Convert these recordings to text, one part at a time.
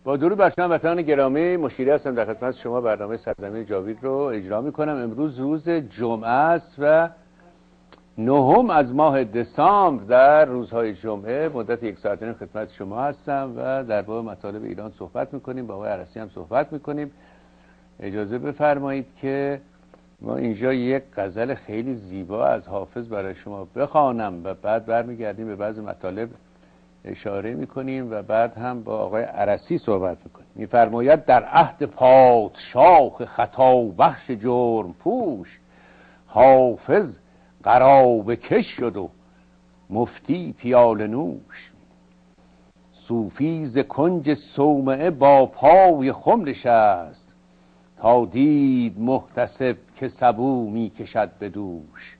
با درود بر شما هموطنان گرامی، مشیری هستم در خدمت شما. برنامه سرزمین جاوید رو اجرا میکنم. امروز روز جمعه است و 9 از ماه دسامبر. در روزهای جمعه مدت 1 ساعت خدمت شما هستم و در باب مطالب ایران صحبت میکنیم. با آقای عرسی هم صحبت میکنیم. اجازه بفرمایید که ما اینجا یک غزل خیلی زیبا از حافظ برای شما بخوانم و بعد برمیگردیم به بعضی مطالب اشاره میکنیم و بعد هم با آقای عرسی صحبت میکنیم. میفرماید در عهد پادشاه خطا بخش جرم پوش، حافظ قرابه کش شد و مفتی پیاله نوش. صوفی ز کنج صومعه با پای خم نشست، تا دید محتسب که سبو می کشد به دوش.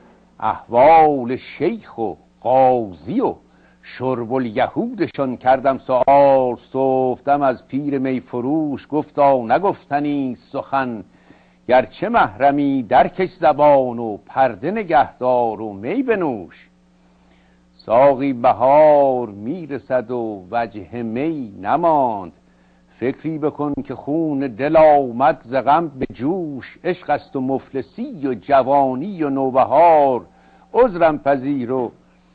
احوال شیخ و قاضی و شرب الیهودشان کردم سؤال، صفتم از پیر می فروش. گفتا نگفتنی سخن گرچه محرمی، درکش زبان و پرده نگهدار و می بنوش. ساقی بهار میرسد و وجه می نماند، فکری بکن که خون دل آمد ز غم به جوش. عشق است و مفلسی و جوانی و نوبهار، عذرم پذیر و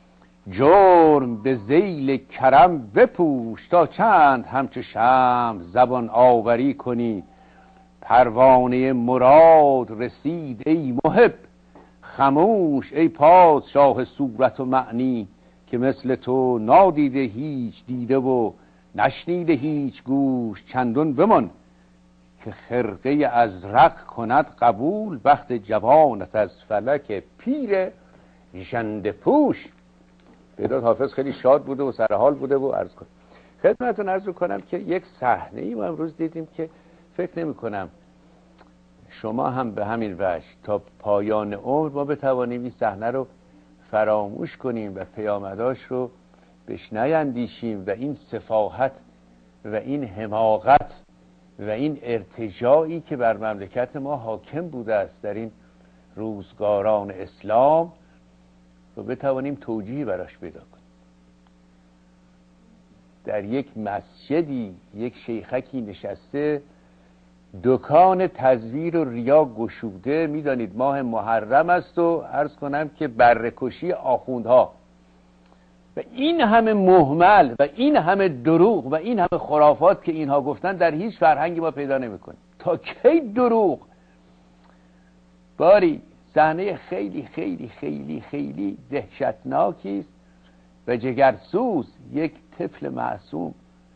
جرم به ذیل کرم بپوش. تا چند همچو شمع زبان آوری کنی، پروانه مراد رسید ای محب خموش. ای پادشاه صورت و معنی که مثل تو نادیده هیچ دیده و نشنیده هیچ گوش. چندون بمان که خرقه ازرق کند قبول، بخت جوانت از فلک پیر ژنده پوش. بیداد حافظ خیلی شاد بوده و سرحال بوده و عرض کنم خدمتتون عرض کنم که یک صحنه ای ما امروز دیدیم که فکر نمی کنم شما هم به همین وجه تا پایان عمر ما بتوانیم این صحنه رو فراموش کنیم و پیامداش رو بهش نیندیشیم و این سفاهت و این حماقت و این ارتجاعی که بر مملکت ما حاکم بوده است در این روزگاران اسلام رو بتوانیم توجیهی براش پیدا کنیم. در یک مسجدی یک شیخکی نشسته، دکان تزویر و ریا گشوده. میدانید ماه محرم است و عرض کنم که بره‌کشی آخوندها و این همه مهمل و این همه دروغ و این همه خرافات که اینها گفتن در هیچ فرهنگی ما پیدا نمی‌کنیم. تا کی دروغ؟ باری صحنه خیلی خیلی خیلی خیلی دهشتناکی است و جگرسوز. یک طفل معصوم،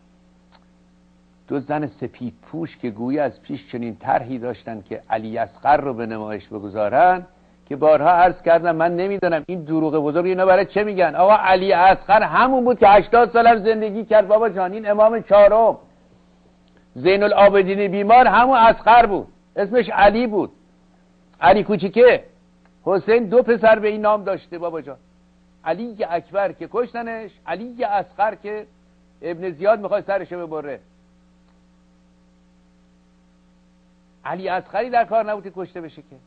دو زن سپید پوش که گویی از پیش چنین طرحی داشتن که علی اصغر رو به نمایش بگذارن، که بارها عرض کردم من نمیدونم این دروغ بزرگ اینا برای چه میگن. آقا علی اصغر همون بود که 80 سال زندگی کرد بابا جان. این امام چهارم زین العابدین بیمار همون اصغر بود، اسمش علی بود. علی کوچیکه، حسین 2 پسر به این نام داشته بابا جان. علی اکبر که کشتنش، علی اصغر که ابن زیاد میخواد سرشو ببره. علی اصغری در کار نبود که کشته بشه که.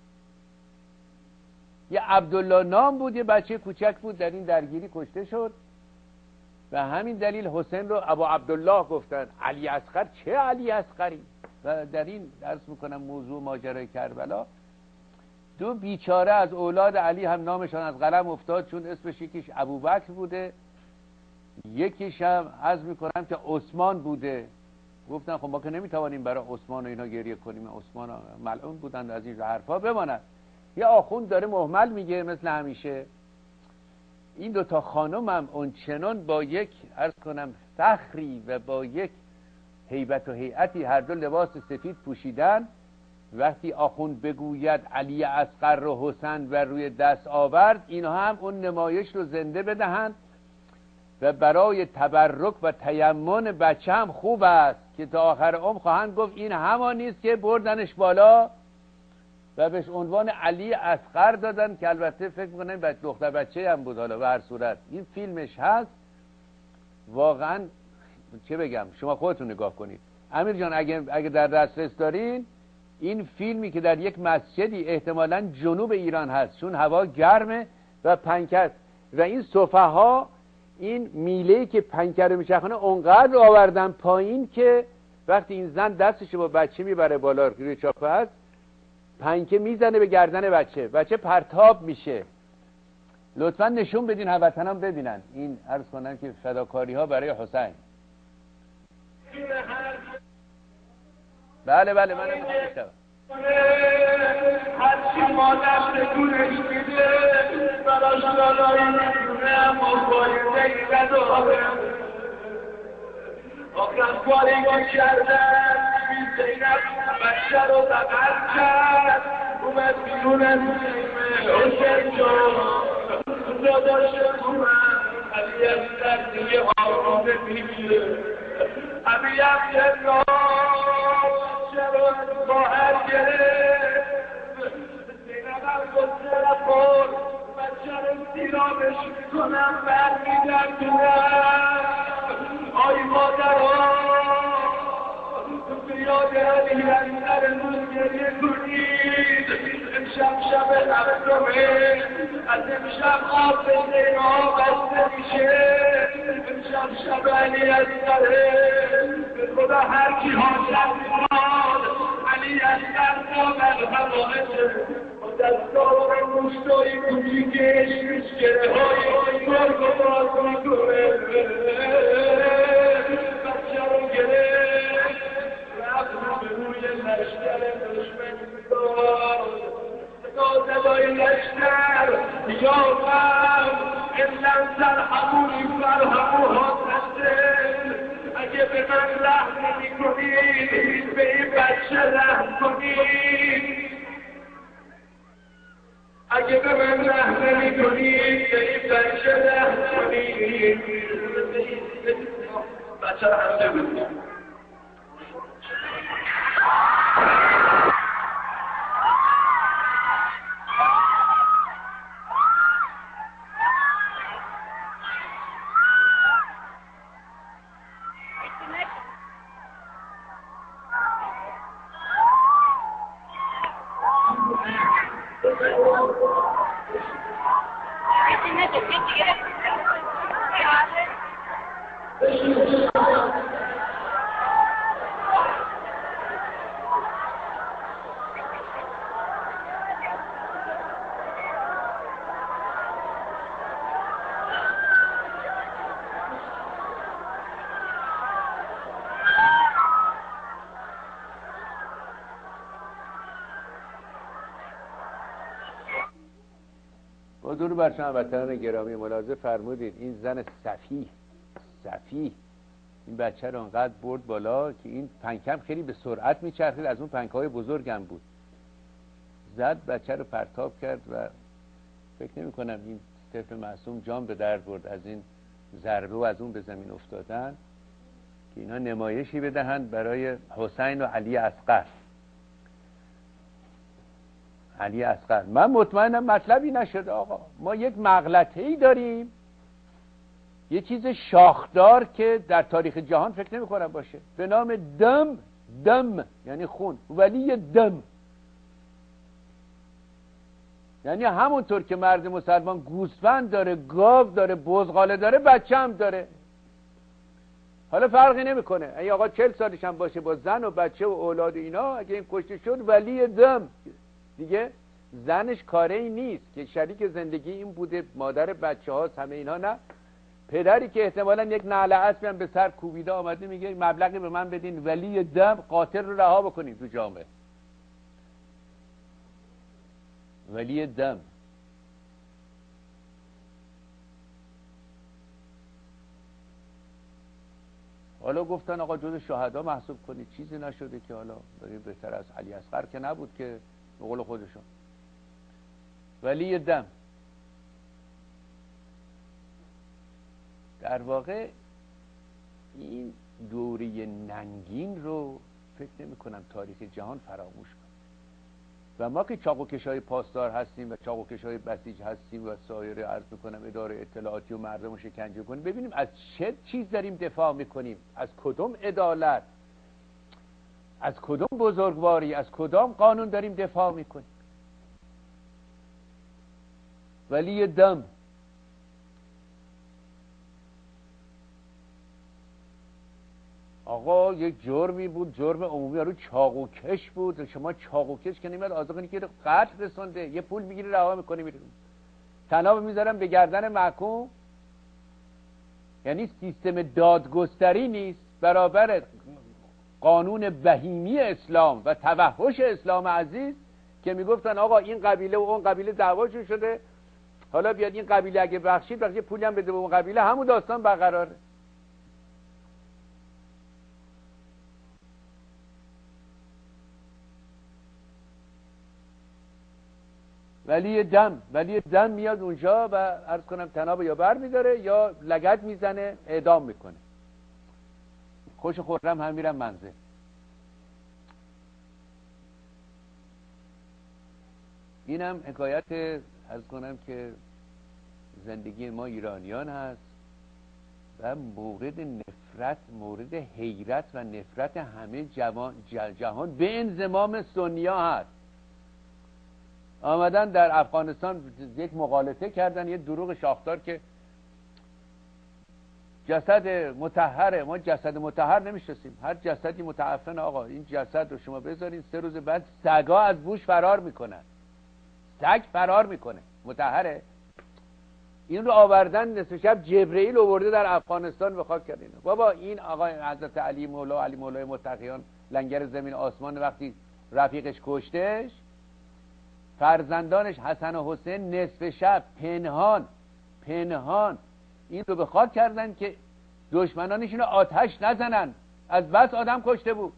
یه عبدالله نام بود، یه بچه کوچک بود، در این درگیری کشته شد و همین دلیل حسین رو ابو عبدالله گفتن. علی اصغر چه علی اصغری؟ و در این درس میکنم موضوع ماجرای کربلا 2 بیچاره از اولاد علی هم نامشان از قلم افتاد، چون اسمش یکیش ابوبکر بوده، یکیش هم عرض میکنم که عثمان بوده. گفتن خب ما که نمیتوانیم برای عثمان و اینا گریه کنیم، عثمان ملعون بودند، از این حرفا بماند. یه آخوند داره مهمل میگه مثل همیشه. این 2 خانم هم اونچنان با یک عرض کنم فخری و با یک هیبت و هیئتی هر دو لباس سفید پوشیدن. وقتی آخوند بگوید علی اصغر رو حسین و روی دست آورد، اینها هم اون نمایش رو زنده بدهند و برای تبرک و تیمن بچه هم خوب است که تا آخر عمر خواهند گفت این همان نیست که بردنش بالا و بهش عنوان علی اصغر دادن، که البته فکر میکنم دختر بچه هم بود. حالا به هر صورت این فیلمش هست. واقعا چه بگم، شما خودتون نگاه کنید. امیر جان اگه در دسترس دارین، این فیلمی که در یک مسجدی احتمالاً جنوب ایران هست، چون هوا گرمه و پنکه و این سفها این میله‌ای که پنکه رو میچرخونه اونقدر آوردن پایین که وقتی این زن دستش با بچه میبره بالا روی چاپه هست، پنکه میزنه به گردن بچه پرتاب میشه. لطفا نشون بدین هموطنان ببینن. این عرض کنن که فداکاری ها برای حسین. بله من میشم. هرچی مادر بگونش میده براش دارایی میدونه مبایده ای نداره. آخرم کاری که کردن بی زینب بچه رو بغل کرد، اومد بیرون از خیمه حسین جان داداش من علی اصغر دیگه آروم نمیگیره. علی اصغر بچه رو از خواهر گرفت، زینبم گفته رفت بچه رو سیرابش میکنم برمیگردونم. آی مادرها بیاد علی اصغر امروز گریه کنید. امشب شب هفتمه، از امشب آب به زینا بسته میشه. امشب شب علی اصغره. به خدا هر کی حاجت میخواد علی اصغر دامن هوایشه. دستار مشتای کوچیکش میشکره های گرگ و باز میکنه. بچه رو گرفت رفت رو به روی لشکر دشمن میداد. صدای لشکر یاوم الا ترحمونی فرحموها تنزل. اگه به من رحم نمی‌کنید به این بچه رحم کنید. اگه به من رحم نمی‌کنید به این بچه رحم کنید. بچه رو حمله بکنید. با درود بر شما هموطنان گرامی، ملاحظه فرمودید این زن سفیه این بچه رو انقدر برد بالا که این پنکم خیلی به سرعت میچرخید، از اون پنکهای بزرگم بود، زد بچه رو پرتاب کرد و فکر نمی کنم این طفل معصوم جان به درد برد از این ضربه و از اون به زمین افتادن که اینا نمایشی بدهند برای حسین و علی اصغر. من مطمئنم مطلبی نشده آقا. ما یک مغلطه‌ای داریم، یه چیز شاخدار که در تاریخ جهان فکر نمی کنم باشه، به نام دم یعنی خون، ولی دم یعنی همونطور که مرد مسلمان گوسفند داره، گاو داره، بزغاله داره، بچه هم داره. حالا فرقی نمیکنه اگه آقا 40 سالش هم باشه با زن و بچه و اولاد اینا، اگه این کشته شد ولی دم دیگه زنش کاره ای نیست که شریک زندگی این بوده، مادر بچه هاست، همه اینا نه. پدری که احتمالا یک نعل اسبی هم به سر کوبیده آمده میگه مبلغی به من بدین ولی دم قاتل رو رها بکنین تو جامعه. ولی دم حالا گفتن آقا جز شهدا محسوب کنید، چیزی نشده که حالا بهتر از علی اصغر که نبود که به قول خودشون. ولی دم در واقع این دوره ننگین رو فکر نمی کنم تاریخ جهان فراموش کنه و ما که چاقوکشای پاسدار هستیم و چاقوکشای بسیج هستیم و سایر عرض میکنم اداره اطلاعاتی و مردم رو شکنجه کنیم، ببینیم از چه چیز داریم دفاع میکنیم، از کدوم عدالت، از کدوم بزرگواری، از کدام قانون داریم دفاع میکنیم. ولی دم آقا یک جرمی بود، جرم عمومی، رو چاقوکش بود. شما چاقوکش که نمیاد آزاقینی که قتل رسونده، یه پول میگیری رها میکنی میری. تناب میذارم به گردن محکوم. یعنی سیستم دادگستری نیست برابر قانون بهیمی اسلام و توحش اسلام عزیز که میگفتن آقا این قبیله و اون قبیله دعواشون شده، حالا بیاد این قبیله اگه بخشید وقتی پولی هم بده به اون قبیله، همون داستان برقراره. ولی دم میاد اونجا و عرض کنم تناب یا بر میداره یا لگد میزنه اعدام میکنه. خوش خورم هم میرم منزل. اینم حکایت عرض کنم که زندگی ما ایرانیان هست و مورد نفرت، مورد حیرت و نفرت همه جهان به انضمام سنیا هست. آمدن در افغانستان یک مغالطه کردن، یه دروغ شاخدار که جسد مطهره. ما جسد مطهر نمیشناسیم، هر جسدی متعفن. آقا این جسد رو شما بذارین 3 روز بعد سگا از بوش فرار میکنن، سگ فرار میکنه، مطهره. این رو آوردن نصف شب جبرئیل آورده در افغانستان به خاک کردین. بابا این آقای حضرت علی مولای متقیان لنگر زمین آسمان وقتی رفیقش کشتش، فرزندانش حسن و حسین نصف شب پنهان این رو به خاک کردن که دشمنانشون رو آتش نزنن، از بس آدم کشته بود.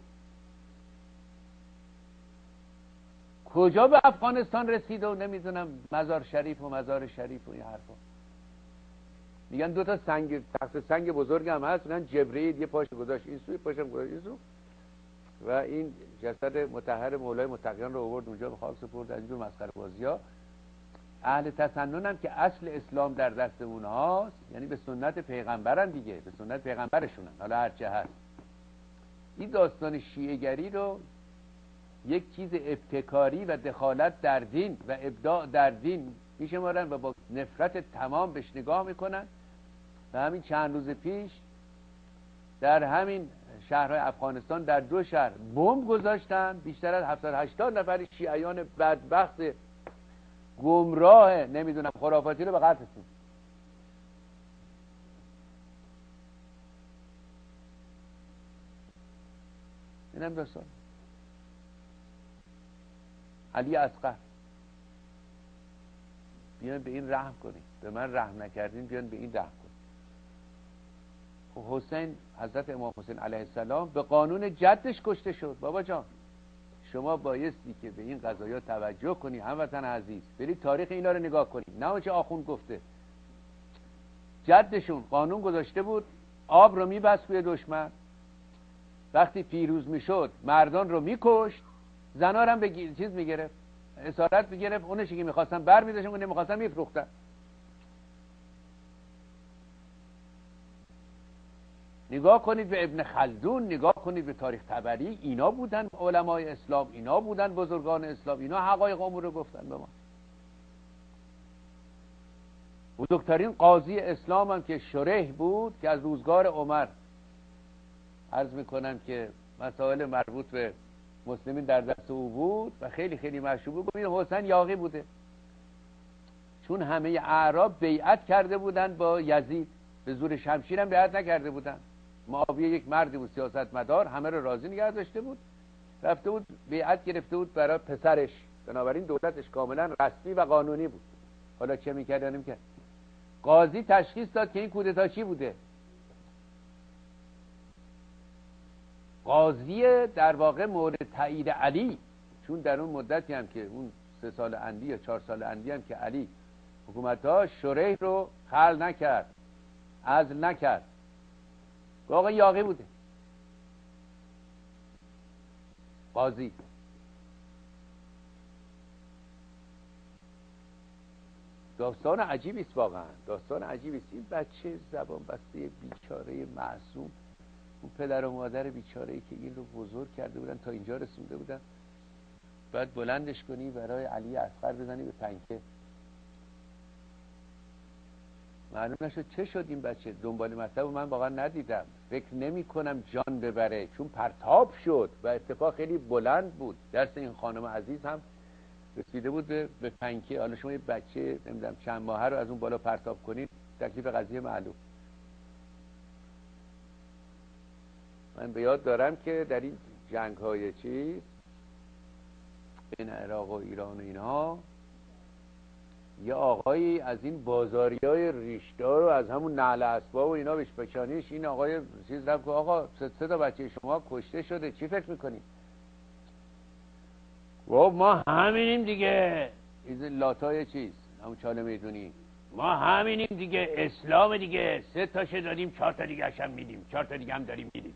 کجا به افغانستان رسید و نمیدونم مزار شریف و این حرفا. میگن 2 تا سنگ، تخت سنگ بزرگ هم هست، میگن جبرئیل یه پاش گذاشت این سو، پاشم گذاشت این سو و این جسد مطهر مولای متقیان رو آورد اونجا به خاک سپرد. از اینجور مسخره بازی‌ها. اهل تسنن هم که اصل اسلام در دست اونهاست، یعنی به سنت پیغمبرن دیگه، به سنت پیغمبرشونن، حالا هرچه هست. این داستان شیعه‌گری رو یک چیز ابتکاری و دخالت در دین و ابداع در دین میشمارن و با نفرت تمام بهش نگاه میکنن. و همین چند روز پیش در همین شهرهای افغانستان در 2 شهر بمب گذاشتن، بیشتر از 70-80 نفر شیعیان بدبخت گمراه نمیدونم خرافاتی رو به قتل رسوند. اینم داستان علی اصغر. بیان به این رحم کنید، به من رحم نکردین، بیان به این رحم کنید. حسین، حضرت امام حسین علیه السلام به قانون جدش کشته شد. بابا جان شما بایستی که به این قضایا توجه کنی هموطن عزیز، برید تاریخ اینا رو نگاه کنید، نه اونچه آخوند گفته. جدشون قانون گذاشته بود آب رو میبست روی دشمن، وقتی پیروز میشد مردان رو میکشت، زنا رو هم به چیز میگرفت، اسارت میگرفت، اونشی که میخواستن بر میداشتن، اون نمیخواستن میفروختن. نگاه کنید به ابن خلدون، نگاه کنید به تاریخ طبری، اینا بودن علمای اسلام، اینا بودن بزرگان اسلام، اینا حقایق امور رو گفتن به ما. بزرگترین قاضی اسلام هم که شریح بود که از روزگار عمر، عرض میکنم که مسائل مربوط به مسلمین در دست او بود و خیلی خیلی مشهور بود. این حسین یاغی بوده، چون همه اعراب بیعت کرده بودن با یزید، به زور شمشیر هم بیعت نکرده بودن. معاویه یک مردی بود سیاستمدار، همه رو راضی نگه داشته بود، رفته بود بیعت گرفته بود برای پسرش، بنابراین دولتش کاملا رسمی و قانونی بود. حالا چه میکرد یا نمیکرد؟ قاضی تشخیص داد که این کودتا چی بوده. قاضی در واقع مورد تایید علی، چون در اون مدتی هم که اون 3 سال اندی یا 4 سال اندی هم که علی حکومت‌ها شریح رو خلع نکرد، عزل نکرد، واقعا یاغی بوده قاضی. داستان عجیبی است، واقعا داستان عجیبی است. این بچه زبان بسته بیچاره معصوم، اون پدر و مادر بیچاره‌ای که این رو بزرگ کرده بودن تا اینجا رسونده بودن، بعد بلندش کنی برای علی اصغر بزنی به پنکه. معلوم نشد چه شد این بچه. دنبال مطلب من واقعا ندیدم، فکر نمی کنم جان ببره، چون پرتاب شد و اتفاق خیلی بلند بود. درس این خانم عزیز هم رسیده بود به پنکه. حالا شما یه بچه نمیدونم چند ماهه رو از اون بالا پرتاب کنید، تکلیف قضیه معلوم. من به یاد دارم که در این جنگ های چیز بین عراق و ایران و اینها، یه آقایی از این بازاریای ریشدار رو از همون نعل اسباب و اینا بشپکانیش، این آقای چیز رفت که آقا سه تا بچه شما کشته شده، چی فکر میکنی؟ ما همینیم دیگه. این لاتای چیز همون چاله میدونی، ما همینیم دیگه، اسلام دیگه، 3 تاشو دادیم 4 تا دیگه هم میدیم، 4 تا دیگه هم داریم میدیم.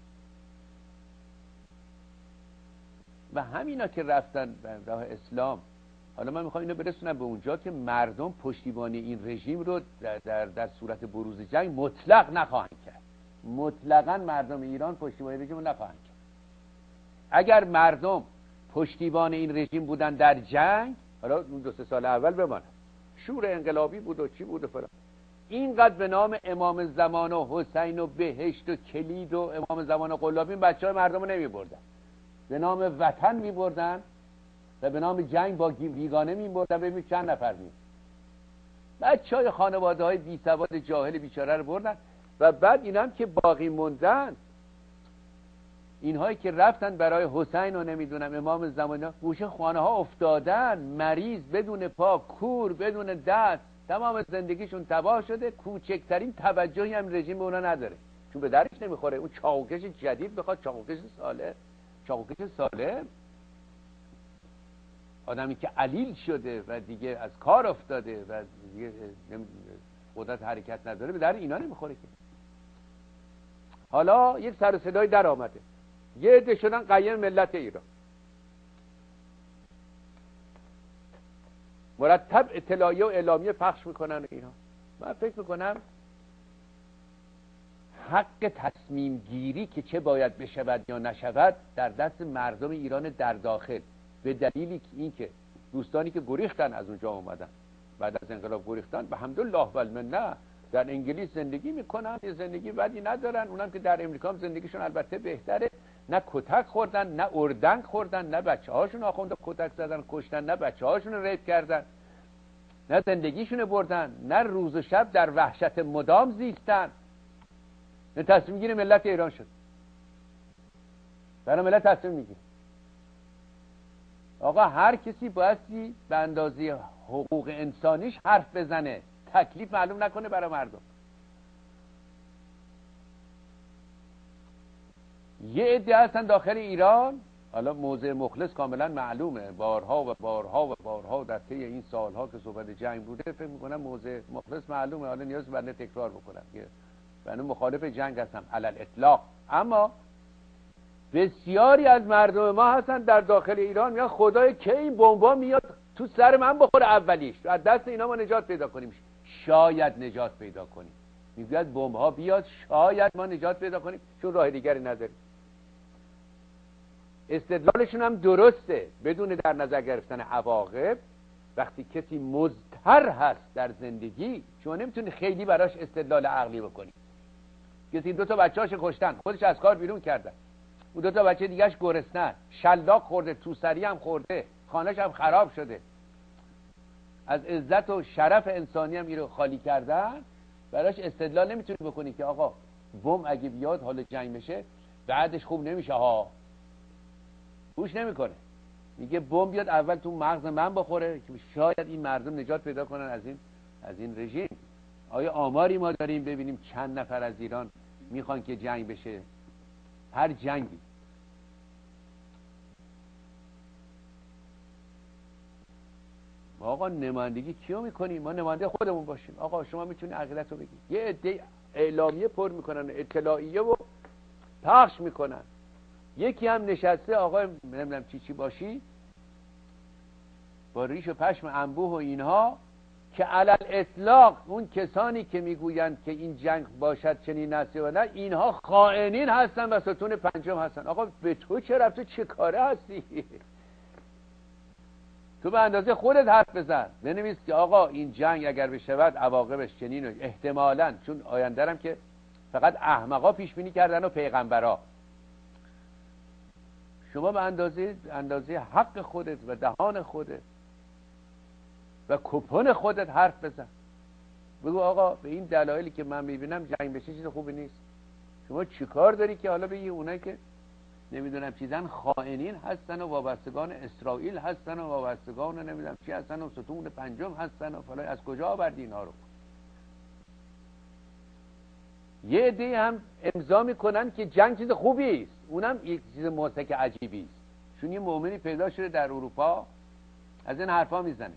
و همینا که رفتن به راه اسلام. حالا من میخوام اینو برسونم به اونجا که مردم پشتیبانی این رژیم رو در صورت بروز جنگ مطلق نخواهند کرد. مطلقاً مردم ایران پشتیبانی رژیم رو نخواهند کرد. اگر مردم پشتیبان این رژیم بودن در جنگ، حالا اون 2-3 سال اول بمانه، شور انقلابی بود و چی بود و فلان، اینقدر به نام امام زمان و حسین و بهشت و کلید و امام زمان و قلابی بچه‌های مردم رو نمی‌بردن، به نام وطن می‌بردن و به نام جنگ با بیگانه می‌بردن. ببین چند نفر می بچه‌های خانواده‌های بی سواد جاهل بیچاره رو بردن. و بعد اینا هم که باقی موندن، اینهایی که رفتن برای حسین و نمیدونم امام زمان، گوشه خانه ها افتادن، مریض، بدون پا، کور، بدون دست، تمام زندگیشون تباه شده. کوچکترین توجهی هم رژیم به اونا نداره، چون به درش نمیخوره. اون چاقوکش جدید بخواد، چاقوکش سالم، آدمی که علیل شده و دیگه از کار افتاده و دیگه قدرت حرکت نداره، به در اینا نمیخوره که. حالا یک سر و صدای در آمده، یه عده شدن قیم ملت ایران، مرتب اطلاعیه و اعلامیه پخش میکنن اینا. من فکر میکنم حق تصمیم گیری که چه باید بشود یا نشود در دست مردم ایران در داخل، به دلیلی که این که دوستانی که گریختن از اونجا اومدن بعد از انقلاب گریختن، به حمدالله و المنه در انگلیس زندگی میکنن، یه زندگی بدی ندارن. اونم که در امریکا هم زندگیشون البته بهتره، نه کتک خوردن، نه اردنگ خوردن، نه بچه هاشون آخونده کتک زدن کشتن، نه بچه هاشون ریپ کردن، نه زندگیشون بردن، نه روز و شب در وحشت مدام زیستن. نه تصمیم گیری ملت ایران شد، برای ملت تصمیم میگیره. آقا هر کسی بایستی به اندازه حقوق انسانیش حرف بزنه، تکلیف معلوم نکنه برای مردم. یه عده هستن داخل ایران، حالا موضع مخلص کاملا معلومه، بارها و بارها و بارها در طی این سالها که صحبت جنگ بوده، فکر میکنم موضع مخلص معلومه، حالا نیاز بنده تکرار بکنم که بنده مخالف جنگ هستم علل اطلاق. اما بسیاری از مردم ما هستن در داخل ایران میگن خدای که این بمبا میاد تو سر من بخوره اولیش، از دست اینا ما نجات پیدا کنیم. شاید نجات پیدا کنیم، میگوید بمب‌ها بیاد، شاید ما نجات پیدا کنیم، چون راه دیگری نداریم. استدلالشون هم درسته، بدون در نظر گرفتن عواقب. وقتی کسی مضطر هست در زندگی، شما نمیتونی خیلی براش استدلال عقلی بکنی. کسی 2 تا بچه‌اش کشتن، خودش از کار بیرون کردن، اون 2 تا بچه دیگه‌اش گرسنن، شلاق خورده، توسری هم خورده، خانه‌اش هم خراب شده، از عزت و شرف انسانی هم اینو خالی کردن. براش استدلال نمیتونی بکنی که آقا بم اگه بیاد حال جنگ بشه بعدش خوب نمیشه ها. گوش نمیکنه، میگه بم بیاد اول تو مغز من بخوره که شاید این مردم نجات پیدا کنن از این رژیم. آیا آماری ما داریم ببینیم چند نفر از ایران میخوان که جنگ بشه؟ هر جنگی آقا نمایندگی کیو میکنیم؟ ما نماینده خودمون باشیم. آقا شما میتونی عقیدت رو بگی. یه عده اعلامیه پر میکنن، اطلاعیه و پخش میکنن. یکی هم نشسته آقا نمیدونم چی باشی با ریش و پشم انبوه و اینها، که علل اطلاق اون کسانی که میگویند که این جنگ باشد چنین نسلی و نه، اینها خائنین هستن و ستون پنجم هستن. آقا به تو چه رفته؟ چه کاره هستی؟ تو به اندازه خودت حرف بزن، بنویس که آقا این جنگ اگر بشود عواقبش چنین و احتمالاً، چون آینده‌ام که فقط احمقا پیش بینی کردن و پیغمبرا. شما به اندازه حق خودت و دهان خودت و کپون خودت حرف بزن. بگو آقا به این دلایلی که من میبینم جنگ بشه چیز خوبی نیست. شما چیکار داری که حالا بگی اونایی که نمیدونم چیزن خائنین هستن و وابستگان اسرائیل هستن و وابستگان نمیدونم چی هستن و ستون پنجم هستن و فلان، از کجا آوردی اینا رو؟ یه عده هم امضا میکنن که جنگ چیز خوبی است، اونم یک چیز موسیقی عجیبی است. چون یه مؤمنی پیدا شده در اروپا از این حرفا میزنه،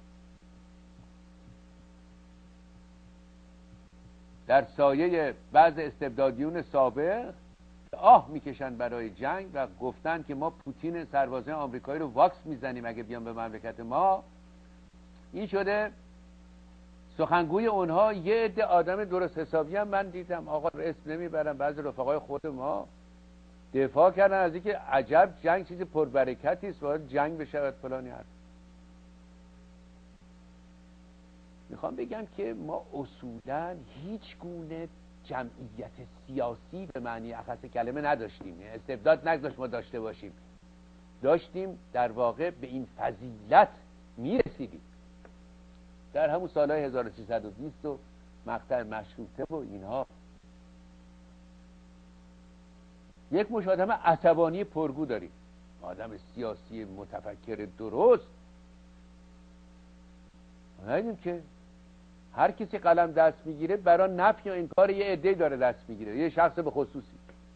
در سایه بعض استبدادیون سابق آه میکشن برای جنگ و گفتن که ما پوتین سربازان آمریکایی رو واکس میزنیم اگه بیان به مملکت ما. این شده سخنگوی اونها. یه عده آدم درست حسابی هم من دیدم، آقا اسم نمیبرم، بعضی رفقای خود ما دفاع کردن از اینکه عجب جنگ چیز پربرکتی است، باید جنگ بشود فلانی حرف. میخوام بگم که ما اصولا هیچ گونه جمعیت سیاسی به معنی اخص کلمه نداشتیم، استبداد نگذاشت ما داشته باشیم، داشتیم در واقع به این فضیلت میرسیدیم در همون سالهای 1320 و مقطع مشروطه و اینها. یک مش آدم عصبانی پرگو داریم، آدم سیاسی متفکر درست ندیدیم که هر کسی قلم دست میگیره برای نفی و انکار یه عده‌ای داره دست میگیره، یه شخص به خصوصی.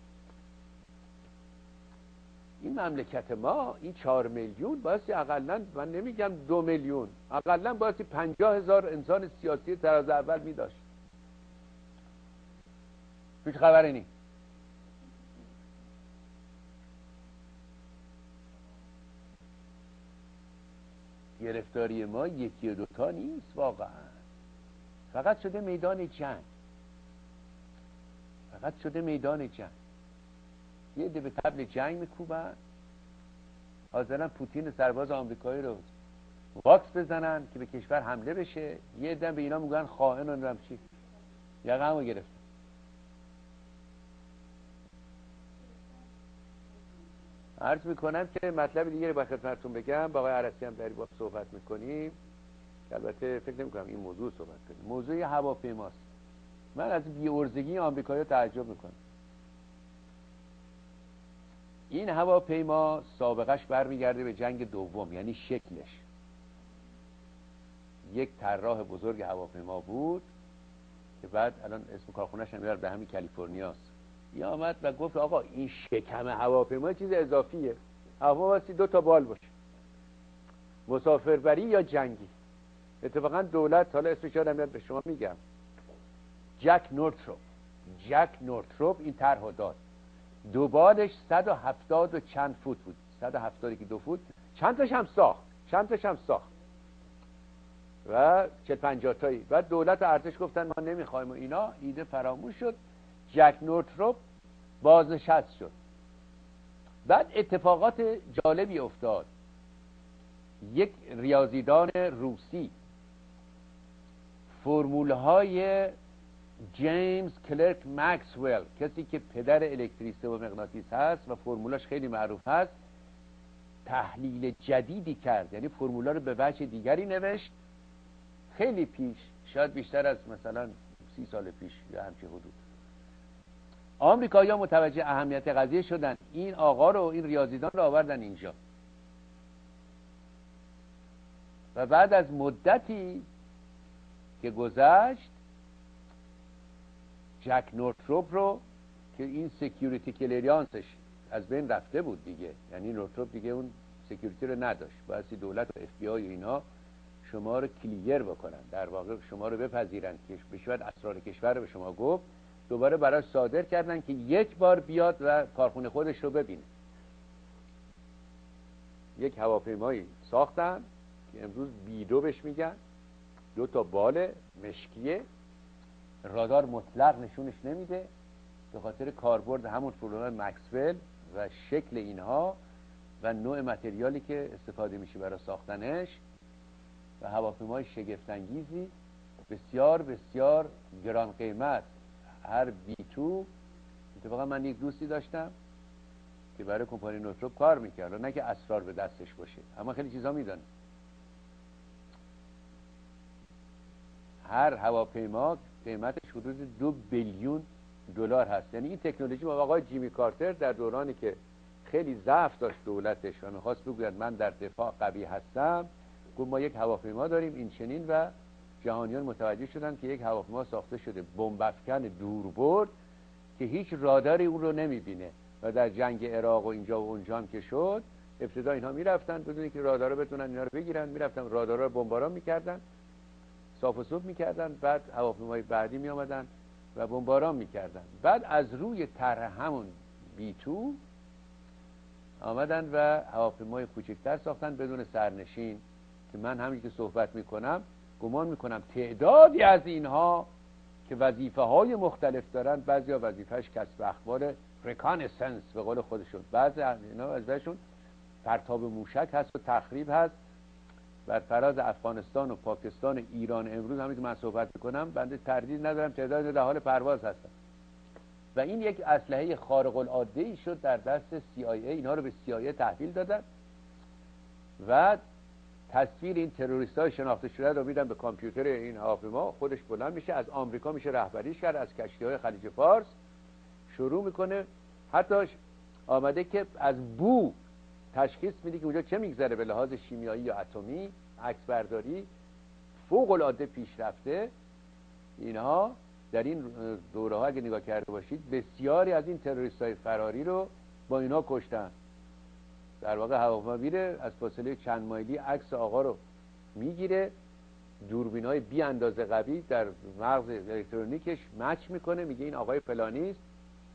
این مملکت ما این 4 میلیون بایستی اقلن، من نمیگم 2 میلیون، اقلن بایستی 50,000 انسان سیاسی تراز اول میداشت. هیچ خبری نیست. گرفتاری ما یکی و دوتا نیست واقعا، فقط شده میدان جنگ، فقط شده میدان جنگ. یه عده به طبل جنگ میکوبن، حاضرن پوتین سرباز آمریکایی رو واکس بزنن که به کشور حمله بشه. یه عده به اینا میگن خائن و نمیدونم چی، یقه‌مو گرفت. عرض میکنم که مطلب دیگه رو با خدمتتون بگم، با آقای عرسی هم در باب صحبت میکنیم که البته فکر نمیکنم این موضوع صحبت کنیم. موضوع هواپیماست. من از بی‌عرضگی آمریکایی‌ها تعجب میکنم. این هواپیما سابقش برمیگرده به جنگ دوم، یعنی شکلش. یک طراح بزرگ هواپیما بود که بعد الان اسم کارخونه‌اش هم به همین کالیفرنیاست. یه آمد و گفت آقا این شکم هواپیما چیز اضافیه، هوا واسه 2 تا بال باشه، مسافربری یا جنگی. اتفاقا دولت، حالا اسمش یادم میاد به شما میگم، جک نورتروپ این طرحو داد. 2 بالش 170 و چند فوت بود، 170 که 2 فوت، چند تاش هم ساخت و 40-50 تایی. بعد دولت و ارتش گفتن ما نمیخوایم و اینا، ایده فراموش شد. جک نورتروپ بازنشست شد. بعد اتفاقات جالبی افتاد. یک ریاضیدان روسی فرمولهای جیمز کلرک مکسول، کسی که پدر الکتریسته و مغناطیس هست و فرمولاش خیلی معروف هست، تحلیل جدیدی کرد، یعنی فرمولا رو به وجه دیگری نوشت. خیلی پیش، شاید بیشتر از مثلا 30 سال پیش یا همچین حدود. آمریکایی‌ها متوجه اهمیت قضیه شدن، این آقا رو، این ریاضیدان رو آوردن اینجا و بعد از مدتی که گذشت جک نورتروپ رو که این سکیوریتی کلیرانسش از بین رفته بود دیگه، یعنی نورتروپ دیگه اون سکیوریتی رو نداشت، بایستی دولت و اف بی آی اینا شما رو کلیر بکنن، در واقع شما رو بپذیرن که بشود اسرار کشور رو به شما گفت. دوباره براش صادر کردن که یک بار بیاد و کارخونه خودش رو ببینه. یک هواپیمایی ساختن که امروز بیدو بهش میگن، 2 تا بال مشکیه، رادار مطلق نشونش نمیده به خاطر کاربرد همون فرمول‌های مکسول و شکل اینها و نوع متریالی که استفاده میشه برای ساختنش. و هواپیمای شگفت‌انگیزی بسیار بسیار گران قیمت. هر B2 اتفاقا من یک دوستی داشتم که برای کمپانی نورتروپ کار میکرد، نه که اسرار به دستش باشه اما خیلی چیزا میدونه. هر هواپیما قیمتش حدود 2 بیلیون دلار هست. یعنی این تکنولوژی با آقای جیمی کارتر در دورانی که خیلی ضعف داشت دولتش و میخواست بگوید من در دفاع قوی هستم، گفت ما یک هواپیما داریم این چنین و جهانیان متوجه شدن که یک هواپیما ساخته شده بمب افکن دوربرد که هیچ راداری اون رو نمیبینه و در جنگ عراق و اینجا و اونجا هم که شد ابتدا اینها میرفتن بدون اینکه رادارا بتونن اینا رو بگیرن، میرفتن رادارا رو بمباران میکردن، صاف و صوب میکردن، بعد هواپیمای بعدی میآمدن و بمباران میکردن. بعد از روی طرح همون B2 آمدن و هواپیمای کوچکتر ساختن بدون سرنشین که من همین که صحبت میکنم گمان میکنم تعدادی از اینها که وظیفه های مختلف دارن، بعضیا وظیفهش کسب اخبار ریکانسنس به قول خودشون، بعضی اینا وظیفهشون پرتاب موشک هست و تخریب هست بر فراز افغانستان و پاکستان و ایران. امروز همین که من صحبت میکنم بنده تردید ندارم تعداد در حال پرواز هستن و این یک اسلحه خارق العاده ای شد در دست CIA. اینها رو به CIA تحویل دادن و تصویر این تروریست های شناخته شده رو میدن به کامپیوتر این هواپیما، خودش بلند میشه از آمریکا میشه رهبریش کرد، از کشتی های خلیج فارس شروع میکنه. حتی آمده که از بو تشخیص میده که اونجا چه میگذره به لحاظ شیمیایی یا اتمی. عکس برداری فوق العاده پیشرفته. اینها در این دوره ها اگه نگاه کرده باشید بسیاری از این تروریست های فراری رو با اینا کشتن. در واقع هواپیما میره از فاصله چند مایلی عکس آقا رو میگیره، دوربینای بی اندازه قوی در مغز الکترونیکش مچ میکنه، میگه این آقای فلانی است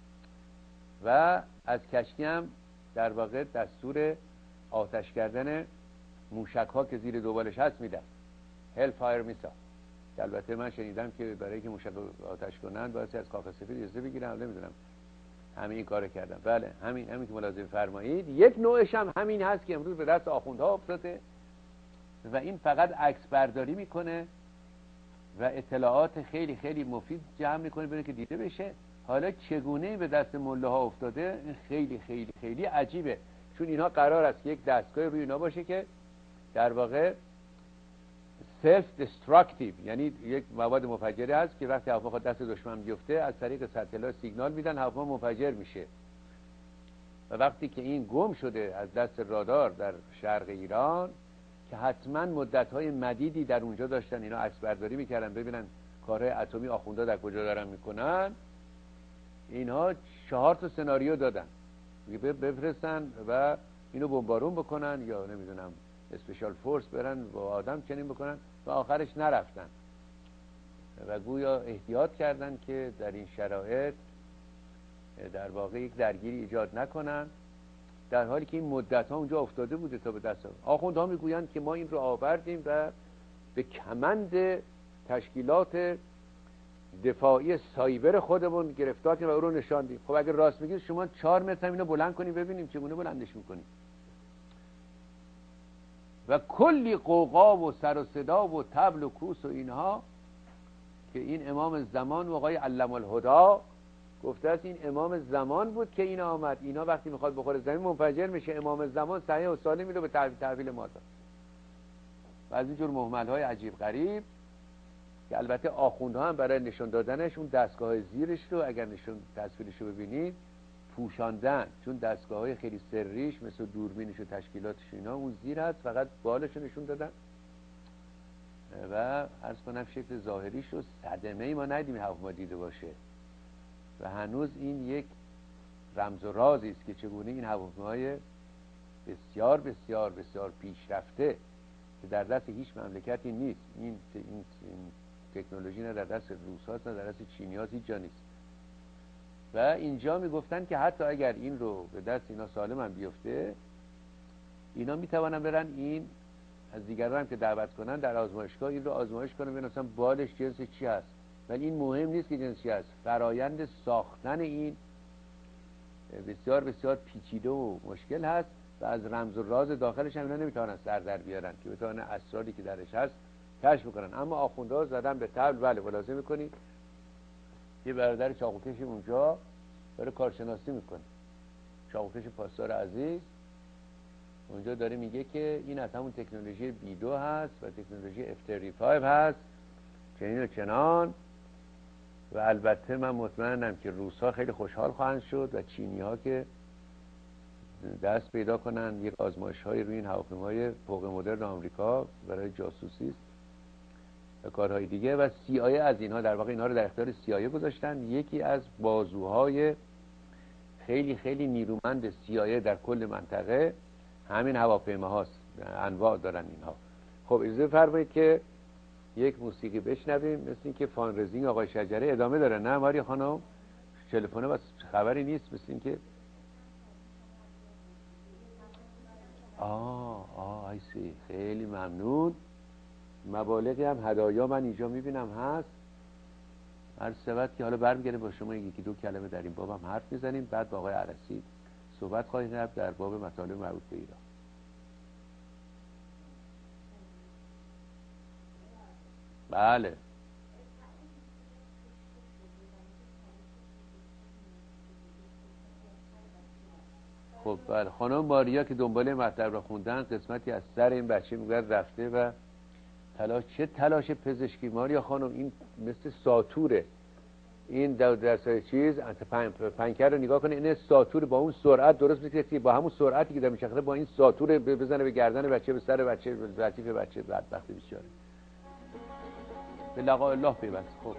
و از کشتی هم در واقع دستور آتش کردن موشک ها که زیر دوبالش هست میدن، هل فایر میسا. البته من شنیدم که برای اینکه موشک آتش کنن باید از کاخ سفید اجازه بگیرن، نمیدونم همین این کارو کردم. بله همین که ملاحظه فرمایید. یک نوعش هم همین هست که امروز به دست آخوندها افتاده و این فقط عکس برداری میکنه و اطلاعات خیلی خیلی مفید جمع میکنه برای که دیده بشه. حالا چگونه به دست مله ها افتاده این خیلی خیلی خیلی عجیبه، چون اینها قرار است یک دستگاه روی اینا باشه که در واقع سلف دستراکتیو، یعنی یک مواد مفجری هست که وقتی هواپیما دست دشمن بیفته از طریق ساتلایت سیگنال میدن هواپیما منفجر میشه و وقتی که این گم شده از دست رادار در شرق ایران که حتما مدت‌های مدیدی در اونجا داشتن اینا عکس برداری میکردن ببینن کارهای اتمی آخوندا در کجا دارن میکنن، اینها 4 تا سناریو دادن بفرستن و اینو بمبارون بکنن یا نمیدونم اسپیشال فورس برن با آدم چنین بکنن و آخرش نرفتن و گویا احتیاط کردن که در این شرایط در واقع یک درگیری ایجاد نکنن، در حالی که این مدت ها اونجا افتاده بوده تا به دست آخوندها میگویند که ما این رو آوردیم و به کمند تشکیلات دفاعی سایبر خودمون گرفتار کردیم و او رو نشاندیم. خب اگر راست میگید شما 4 متر اینو بلند کنیم ببینیم چگونه بلندش میکنیم. و کلی قوقا و سر و صدا و طبل و کوس و اینها که این امام زمان و آقای علم الهدا گفته است این امام زمان بود که این آمد، اینا وقتی میخواد بخوره زمین منفجر میشه، امام زمان صحیح و سالم رو به تحویل ما داد. و از اینجور مهمل های عجیب غریب که البته آخوندها هم برای نشون دادنش اون دستگاه زیرش رو اگر نشون تصویرش رو ببینید پوشاندن، چون دستگاه های خیلی سریش مثل دوربینش و تشکیلاتش اینا اون زیر هست، فقط بالش رو نشون دادن و عرض کنم شکل ظاهریش رو صدمه ای ما ندیدیم هواپیما دیده باشه و هنوز این یک رمز و رازی است که چگونه این هواپیمای بسیار بسیار بسیار پیشرفته که در دست هیچ مملکتی نیست، این تکنولوژی نه در دست روس هاست نه در دست چینی هاست، هیچ جا نیست. و اینجا میگفتن که حتی اگر این رو به دست اینا سالم هم بیفته اینا میتوانن برن این از دیگران هم که دعوت کنن در آزمایشگاه این رو آزمایش کنن ببینن مثلا بالش جنس چی هست، ولی این مهم نیست که جنس چی هست، فرایند ساختن این بسیار بسیار پیچیده و مشکل هست و از رمز و راز داخلش هم اینا نمیتونن سر در بیارن که بتونن اسراری که درش هست کشف کنن. اما آخوندها زدن به طبل. بله ملاحظه میکنید یه برادر چاقوکشی اونجا داره کارشناسی میکنه، چاقوکش پاسدار عزیز اونجا داره میگه که این از همون تکنولوژی B2 هست و تکنولوژی F35 هست چنین و چنان. و البته من مطمئنم که روس‌ها خیلی خوشحال خواهند شد و چینی‌ها که دست پیدا کنن یک آزمایش‌های روی این هواپیمای فوق مدرن آمریکا برای جاسوسی است و کارهای دیگه. و CIA از اینها در واقع اینها رو در اختیار CIA گذاشتن. یکی از بازوهای خیلی خیلی نیرومند CIA در کل منطقه همین هواپیماهاست، انواع دارن اینها. خب اجازه بفرمایید که یک موسیقی بشنویم. مثل این که فانرزینگ آقای شجره ادامه داره. نه ماریا خانم تلفن بس خبری نیست. مثل این که آیسی خیلی ممنون. مبالغی هم هدایا من اینجا میبینم هست. هر سبت که حالا برمیگردیم با شما یکی دو کلمه در این باب هم حرف میزنیم، بعد با آقای عرسی صحبت خواهیم کرد در باب مطالب مربوط به ایران. بله خب بله خانم ماریا که دنبال مطلب را خوندن قسمتی از سر این بچه میگرد رفته و چه تلاش پزشکی ماریا خانم، این مثل ساتوره. این در چیز پنکر رو نگاه کنه، این ساتور با اون سرعت درست میشه با همون سرعتی که در میشخصه با این ساتور بزنه به گردن بچه، به سر بچه، به لطیف بچه. بدبختی بیچاره به لقاء الله پیوست. خب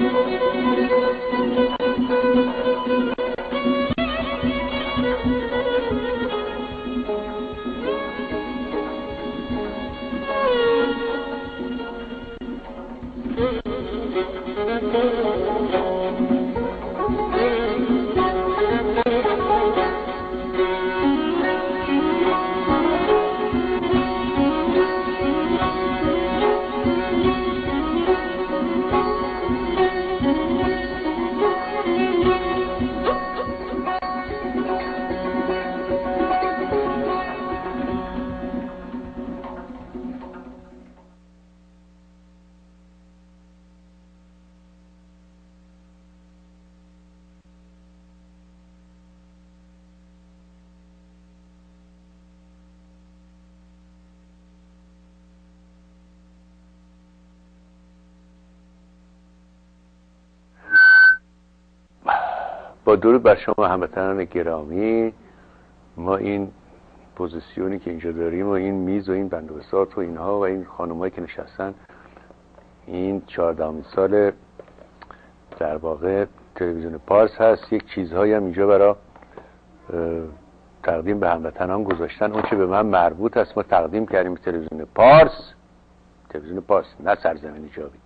با درود بر شما هموطنان گرامی، ما این پوزیسیونی که اینجا داریم و این میز و این بندوبساط و اینها و این خانمایی که نشستن، این 14مین سال در واقع تلویزیون پارس هست. یک چیزهایی هم اینجا برای تقدیم به هموطنان گذاشتن. اون چه به من مربوط است ما تقدیم کردیم تلویزیون پارس، تلویزیون پارس، نه سرزمین جاوید.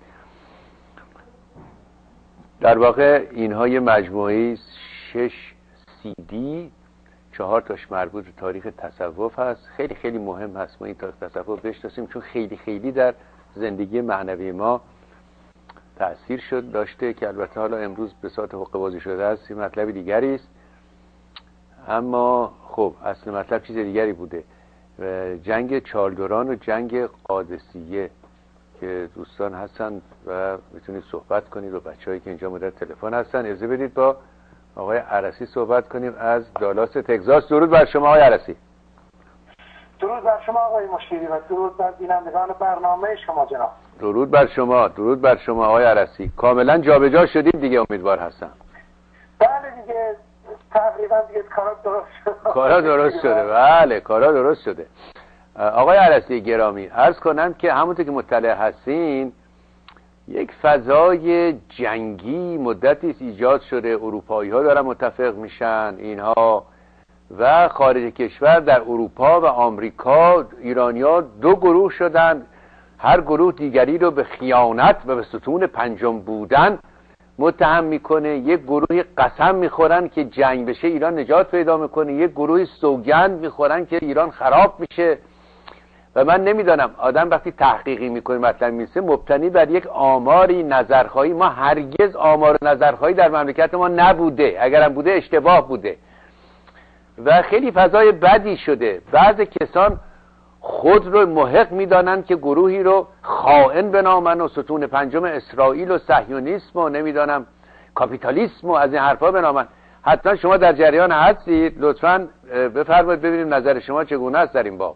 در واقع اینها یه مجموعه 6 CD، 4 تاش مربوط به تاریخ تصوف هست. خیلی خیلی مهم هست ما این تاریخ تصوف بشناسیم، چون خیلی خیلی در زندگی معنوی ما تأثیر داشته، که البته حالا امروز به صورت حقه‌بازی شده است، این مطلب دیگری است. اما خب اصل مطلب چیز دیگری بوده. جنگ چالدوران و جنگ قادسیه که دوستان هستن و میتونید صحبت کنید، و بچه‌هایی که اینجا مدت تلفن هستن. اجازه بدید با آقای عرسی صحبت کنیم از دالاس تگزاس. درود بر شما آقای عرسی. درود بر شما آقای مشیری و درود بر بینندگان برنامه شما جناب. درود بر شما، درود بر شما آقای عرسی. کاملا جابجا شدید دیگه، امیدوار هستم. بله دیگه تقریبا دیگه کارا درست شده. کارا درست شده، بله کارا درست شده. آقای عرسی گرامی، عرض کنم که همونطور که مطلع هستین یک فضای جنگی مدتی ایجاد شده. اروپایی ها دارن متفق میشن اینها، و خارج کشور در اروپا و آمریکا ایرانی‌ها دو گروه شدن. هر گروه دیگری رو به خیانت و به ستون پنجم بودن متهم میکنه. یک گروهی قسم میخورن که جنگ بشه ایران نجات پیدا میکنه، یک گروهی سوگند میخورن که ایران خراب میشه. و من نمیدانم آدم وقتی تحقیقی میکنه مطلب میسه مبتنی بر یک آماری نظرخواهی. ما هرگز آمار نظرخواهی در مملکت ما نبوده، اگرم بوده اشتباه بوده و خیلی فضای بدی شده. بعض کسان خود رو محق میدانند که گروهی رو خائن بنامن و ستون پنجم اسرائیل و صهیونیسم و نمیدانم کاپیتالیسم و از این حرفا بنامن. حتما شما در جریان هستید، لطفاً بفرمایید ببینیم نظر شما چگونه است در این باب.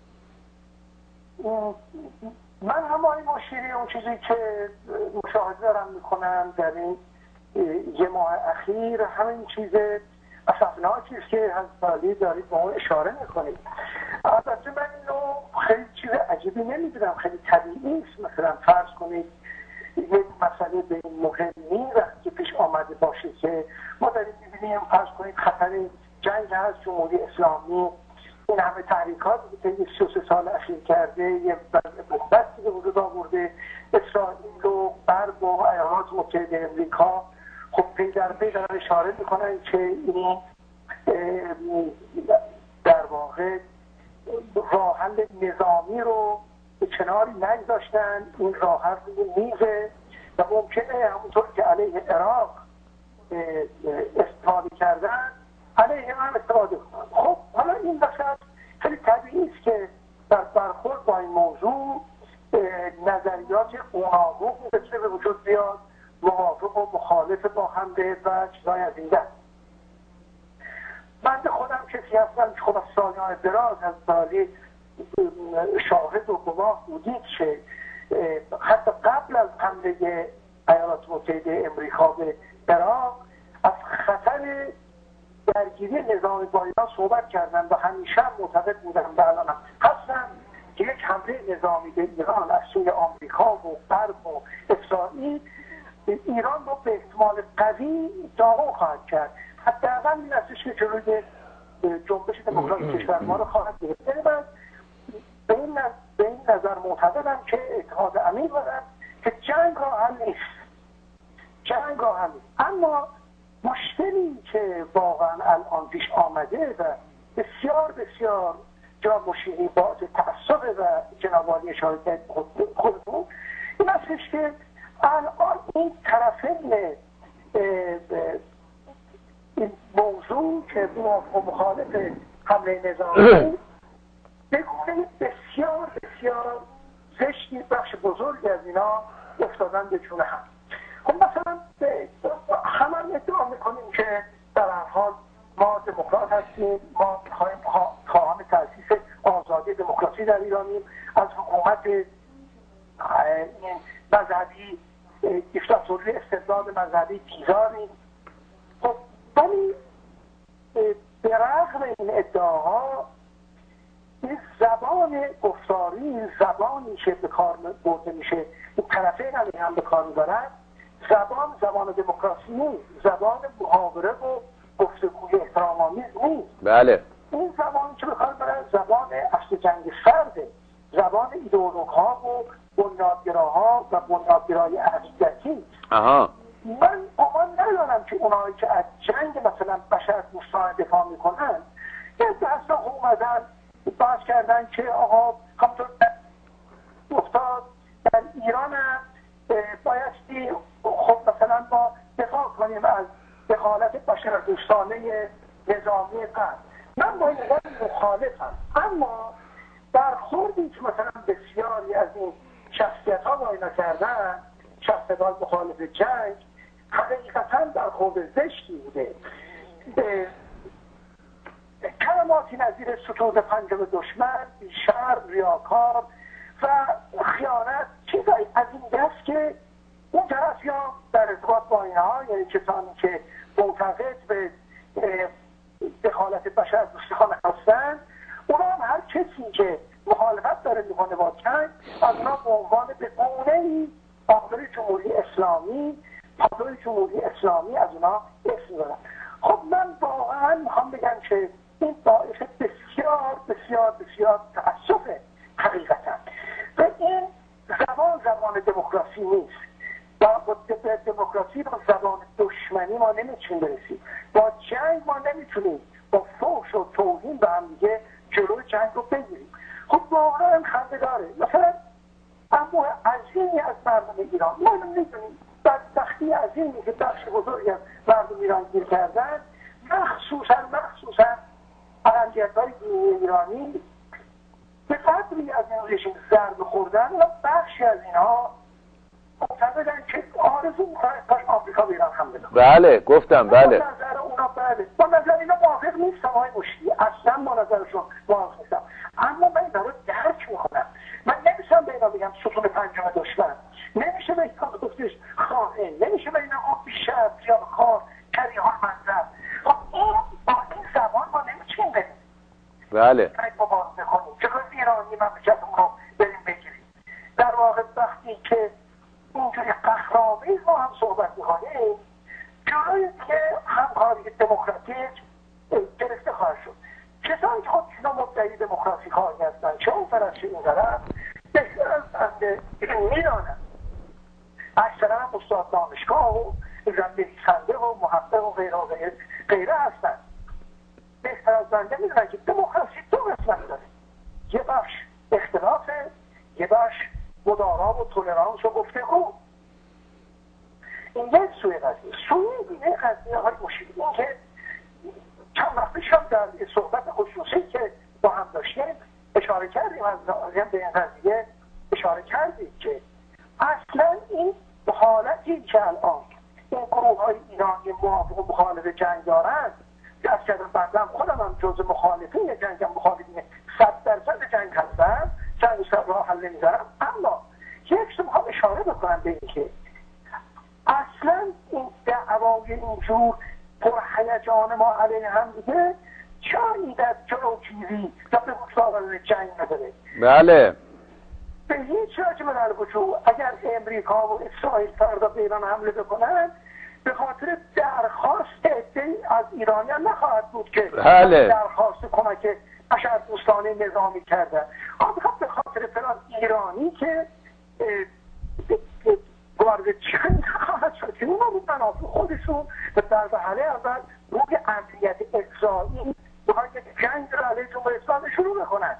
من هم آقای مشیری اون چیزی که مشاهده دارم میکنم در این یه ماه اخیر همین چیز اسفناکی است که حضرت دارید با اون اشاره میکنید. البته من اینو خیلی چیز عجیبی نمیدونم، خیلی طبیعی است. مثلا فرض کنید یک مسئله به این مهمی وقتی که پیش آمده باشه که ما داریم میبینیم، فرض کنید خطر جنگ هست، جمهوری اسلامی این همه تحریکات که 33 سال اخیر کرده، یه بحثی به وجود آورده، اسرائیل و غرب و ایالات متحده امریکا خب پی در پی دارن اشاره میکنن که این در واقع راه حل نظامی رو به کناری نگذاشتن. این راه حل میزه و ممکنه همونطور که علیه عراق استفاده کردن علیه هم استفاده کنن. خب حالا این وسط خیلی طبیعی است که در برخورد با این موضوع نظریات گوناگون بتونه به وجود بیاد، موافق و مخالف با هم به و چیزای از این دست. من خودم کسی هستم که خب از سالیان دراز از سالی شاهد و گواه بودید که حتی قبل از حمله ایالات متحده امریکا به عراق از خطر درگیری نظامی با ایران صحبت کردن و همیشه معتقد بودم و الانم هستم که یک حمله نظامی به ایران از سوی آمریکا و غرب و اسرائیل ایران رو به احتمال قوی داغون خواهد کرد. حداقل این هستش که جلوی جنبش دموکراسی کشور ما رو خواهد گرفت. یعنی من به این نظر معتقدم که اتحاد امیر دارم که جنگ را حل نیست. جنگ را حل نیست. اما مشکلی که واقعا الان پیش آمده و بسیار بسیار جناب مشیری باعث تأسف و جناب عالی اشاره کرد خودمون این هستش که الان این طرفین این موضوع که مخالف حمله نظامی به گونه بسیار بسیار زشتی بخش بزرگی از اینا افتادن به جون هم. خب مثلا همه ادعا میکنیم که در هر حال ما دموکرات هستیم، ما خواهان تأسیس آزادی دموکراسی در ایرانیم، از حکومت مذهبی دیکتاتوری استبداد مذهبی بیزاریم. خب ولی به رغم این ادعاها این زبان گفتاری، زبانی که به کار برده میشه این طرفین هم به کار میبرن، زبان دموکراسی نیست، زبان محاوره و گفتگوی احترام‌آمیز نیست. بله. این زبانی که به کار میبرن زبان اصل جنگ سرده، زبان ایدئولوگ‌ها و بنیادگراها و بنیادگرای عقیدتی. من گمان ندارم که اونایی که از جنگ مثلا بشردوستانه دفاع میکنن یه دستا اومدن بحث کردن که آقا همطور افتاد در ایران هم بایستی خب مثلا ما دفاع کنیم از دخالت بشردوستانه نظامی قبل. من با این مخالفم، اما برخوردی که مثلا بسیاری از این شخصیت ها با اینا کردن، شخصیت ها مخالف جنگ، حقیقتا برخورد زشتی بوده. کلماتی نظیر ستود پنجم دشمن، بیشرم، ریاکار و خیانت چیزایی از این دست که اون طرف یا در ارتباط با اینها، یعنی کسانی که معتقد به دخالت بشردوستانه هستن، اونا هم هر کسی که مخالفت داره میکنه با جنگ از اونا به عنوان به گونه‌ای آمر جمهوری اسلامی، پادوی جمهوری اسلامی از اونا اسم دارن. خب من واقعا میخوام بگم که این باعث بسیار بسیار بسیار تأسفه حقیقتا. و این زبان دموکراسی نیست. با دموکراسی با زبان دشمنی ما نمیتونیم برسیم. با جنگ ما نمیتونیم با فحش و توهین به هم دیگه جلوی جنگ رو بگیریم. خب واقعا خنده داره. مثلا اما عظیمی از مردم ایران ما نمیدونیم بدبختی عظیمی که بخش بزرگی از مردم ایران گیر کردن، مخصوصا اقلیت‌های دینی ایرانی به قدری از این رژیم ضربه خوردن و بخشی از اینها معتقدن که آرزو می‌کنن کاش آمریکا به ایران حمله کنه. بله گفتم بله. با نظر اونا بله. با نظر اینا موافق نیستم آقای مشتی. اصلا با نظرشون موافق نیستم. اما من اینا رو درک می‌کنم. من نمی‌شم به اینا بگم ستون پنجم دشمن. نمیشه به اینا گفتش خائن. نمیشه به اینا گفت بیشرم، ریاکار، کریهان منظر. خب این با این زبان ما نمی‌تونیم بریم. بله. مبارزه کنیم. چطور ایرانی مملکتمون رو بریم بگیریم. در واقع وقتی که اینجوری قهرآمیز ما هم صحبت می‌کنیم، جلوی که همکاری دموکراتیک گرفته خواهد شد. کسانی که خود اینا مدعی دموکراسی خواهی هستند، چه اون طرف چه این طرف، بسیار از بنده می‌دانند. اکثرا استاد دانشگاه و نویسنده و محقق و غیره هستند. بهتر از بنده می‌دونن که دموکراسی دو قسمت داره. یه بخش اختلافه، یه بخش مدارا و تولرانس و گفتگو. این یک سوی قضیه. سوی دیگه قضیه های مشکلی این که چند وقت پیش هم در صحبت خصوصی که با هم داشتیم اشاره کردیم، از به این قضیه اشاره کردیم که اصلا این حالتی که الان این گروه های ایرانی موافق و مخالف جنگ دارند، که از کردن بندم خودم هم جز مخالفین جنگ هم مخالفین 100% جنگ هستم، جنگ سر راه حل نمی‌ذارم، اما یک سو میخوام اشاره بکنم به این که اصلا این دعوای اینجور پرهیجان ما علیه هم دیگه جایی در جلوگیری یا به مصاحبه جنگ نداره. بله. به هیچ وجه من الوجو اگر امریکا و اسرائیل فردا به ایران حمله بکنن به خاطر درخواست عده‌ای از ایرانیان نخواهد بود که درخواست کمک بشر دوستانه نظامی کردن، به خاطر فلان ایرانی که وارد جنگ خواهد شد که اونا رو منافع خودشون به دربحله اول روی امنیت اجرایی باید جنگ رو علیه جمهوری اسلامی شروع بکنند.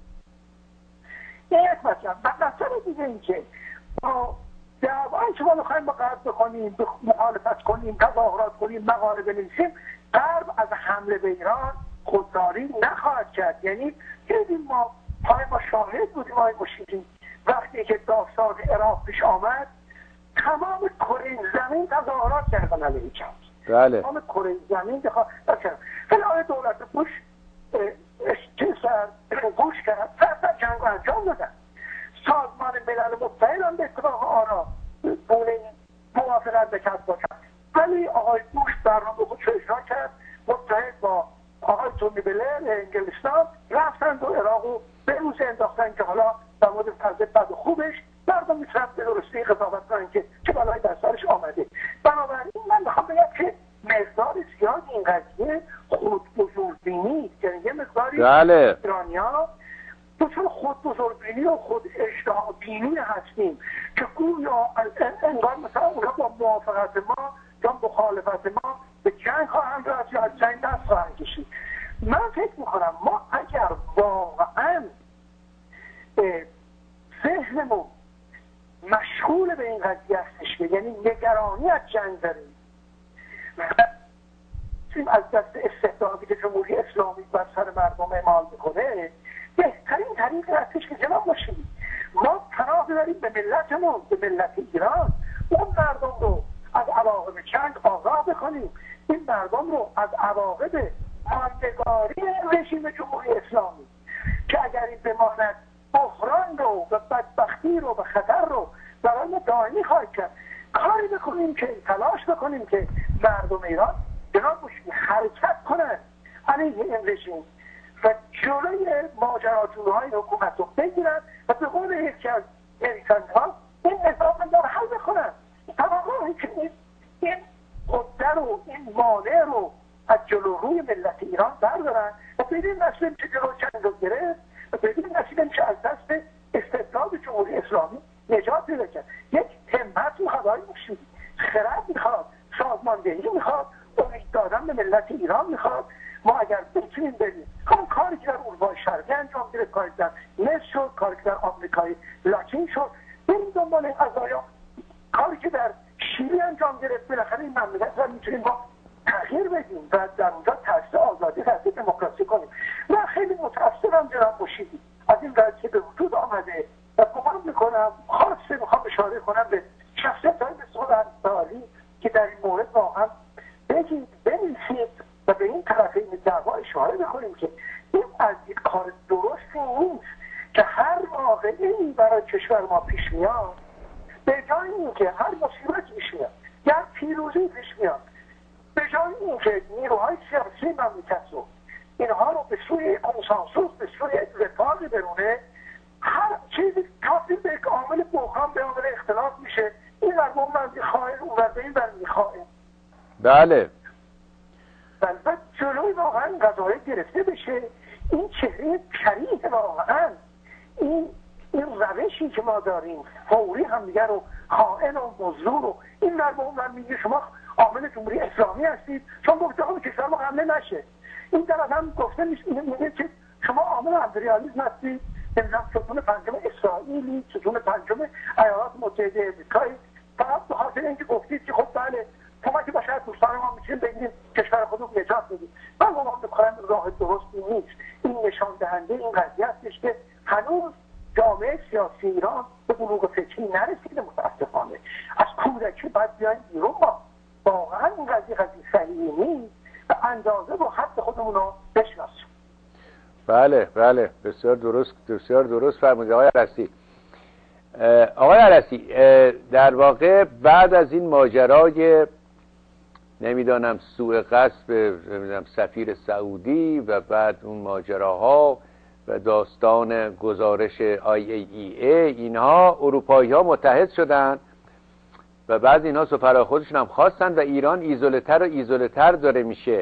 یک مثلا مسئله دیگه این که دعوایی که ما میخوایم با غرب بکنیم، مخالفت کنیم، تظاهرات کنیم، مقاله بنویسیم، غرب از حمله به ایران خودداری نخواهد کرد. یعنی دیدیم ما شاهد بودیم آقای مشیری وقتی که داستان عراق پیش آمد تمام کره زمین تظاهرات کردن علیه جنگ. بله. تمام کره زمین کردن. ولی دولت بوش گوش کرد، سر جنگ انجام دادن. سازمان ملل متحد هم به اتفاق آرا بونه موافقت بکرد باشد، ولی آقای بوش برنامه خودش اجرا کرد، متحد با آقای تونی بلر انگلستان رفتن دو عراق و به روز انداختن که حالا در مورد فرض بد و خوبش مردم میتونن به درستی قضاوت کنن که چه بلایی در سرش آمده. بنابراین من میخوام بگم که مقدار زیاد این قضیه خود بزرگبینی، یعنی یه مقداری ایرانی‌ها چون خود بزرگبینی و خود اشتها بینی هستیم که گویا انگار مثلا اونها با موافقت ما یا مخالفت ما به جنگ خواهند رفت یا از جنگ دست خواهند کشید. من فکر میکنم ما اگر واقعا ذهنمون مشغول به این قضیه هستش که یعنی نگرانی از جنگ داریم از دست استبدادی که جمهوری اسلامی بر سر مردم اعمال میکنه، بهترین طریق هستش که جناب باشیم ما پناه ببریم به ملتمون، به ملت ایران، اون مردم رو از عواقب جنگ آگاه بکنیم، این مردم رو از عواقب ماندگاری رژیم جمهوری اسلامی که اگر این بماند بحران رو و بدبختی رو و خطر رو برای ما دائمی خواهد کرد، کاری بکنیم که تلاش بکنیم که مردم ایران جناب باشیم حرکت کنند علیه این رژیم و جلوی ماجراجوهای حکومت رو بگیرن و به قول یکی از نویسنده‌ها این نظام رو حل بکنن. تمامی که این قدر رو این مانع رو از جلو روی ملت ایران بردارن و بدین نسلیم که جلو جنگ رو گرفت و بدین نسلیم که از دست استبداد جمهوری اسلامی نجات پیدا کرد. یک همت و هوایی میشید، خرد میخواد، سازماندهی میخواد، امید دادن به ملت ایران میخواد. ما اگر بتونیم بریم همون کاری که در اروپای شرقی انجام گرفت، کاری در مصر شد، کاری که در آمریکای لاتین شد، بریم دنبال این قضایا، کاری که در شیلی انجام گرفت، بالاخره این مملکت رو میتونیم با تغییر بدیم و در اونجا تأسیس آزادی تأسیس دموکراسی کنیم. من خیلی متأسفم جناب مشیری از این قضیه به وجود آمده و گمان میکنم خاصه میخوام اشاره کنم به شخصیت‌های مثل انصاری که در این مورد واقعا بگید بنویسید و به این طرف این دعوا اشاره بکنیم که این از یک کار درستی نیست که هر واقعی برای کشور ما پیش میاد به جای اینکه هر مصیبت پیش میاد یا پیروزی پیش میاد به جای اینکه نیروهای سیاسی مملکت رو اینها رو به سوی کنسانسوس، به سوی اتفاق برونه، هر چیزی تبدیل به یک عامل بحران، به عامل اختلاف میشه. این ورمون من میخواهیم اون ورده این ور میخواهیم. بله و جلوی واقعا قضایه گرفته بشه. این چهره کریه واقعا این روشی که ما داریم فوری هم دیگر رو خائن و مزدور و این ورمون من میگه شما عامل جمهوری اسلامی هستید چون گفته ها کشور ما حمله نشه. این طرف هم گفته میگه که شما عامل امپریالیسم هستید، نمیدونم ستون پنجم اسرائیلی، ستون پنجم ایالات متحده امریکایی، فقط به خاطر اینکه گفتید که خب بله کمک بشر دوستان ما میتونیم بگیریم کشور خودمون نجات بدیم. من گمان میکنم راه درستی نیست. این نشان دهنده این قضیه هستش که هنوز جامعه سیاسی ایران به بلوغ فکری نرسیده. متاسفانه از کودکی باید بیایم بیرون. ما واقعا این قضیه صحیحی نیست و اندازه و حد خودمون رو بشناسیم. بله بله بسیار درست فرمودید آقای عرسی. آقای عرسی در واقع بعد از این ماجرای نمیدانم سوء قصد نمیدانم سفیر سعودی و بعد اون ماجراها و داستان گزارش IAEA، اینها اروپایی ها متحد شدن و بعد اینها سفرای خودشون هم خواستن و ایران ایزوله‌تر و ایزوله‌تر داره میشه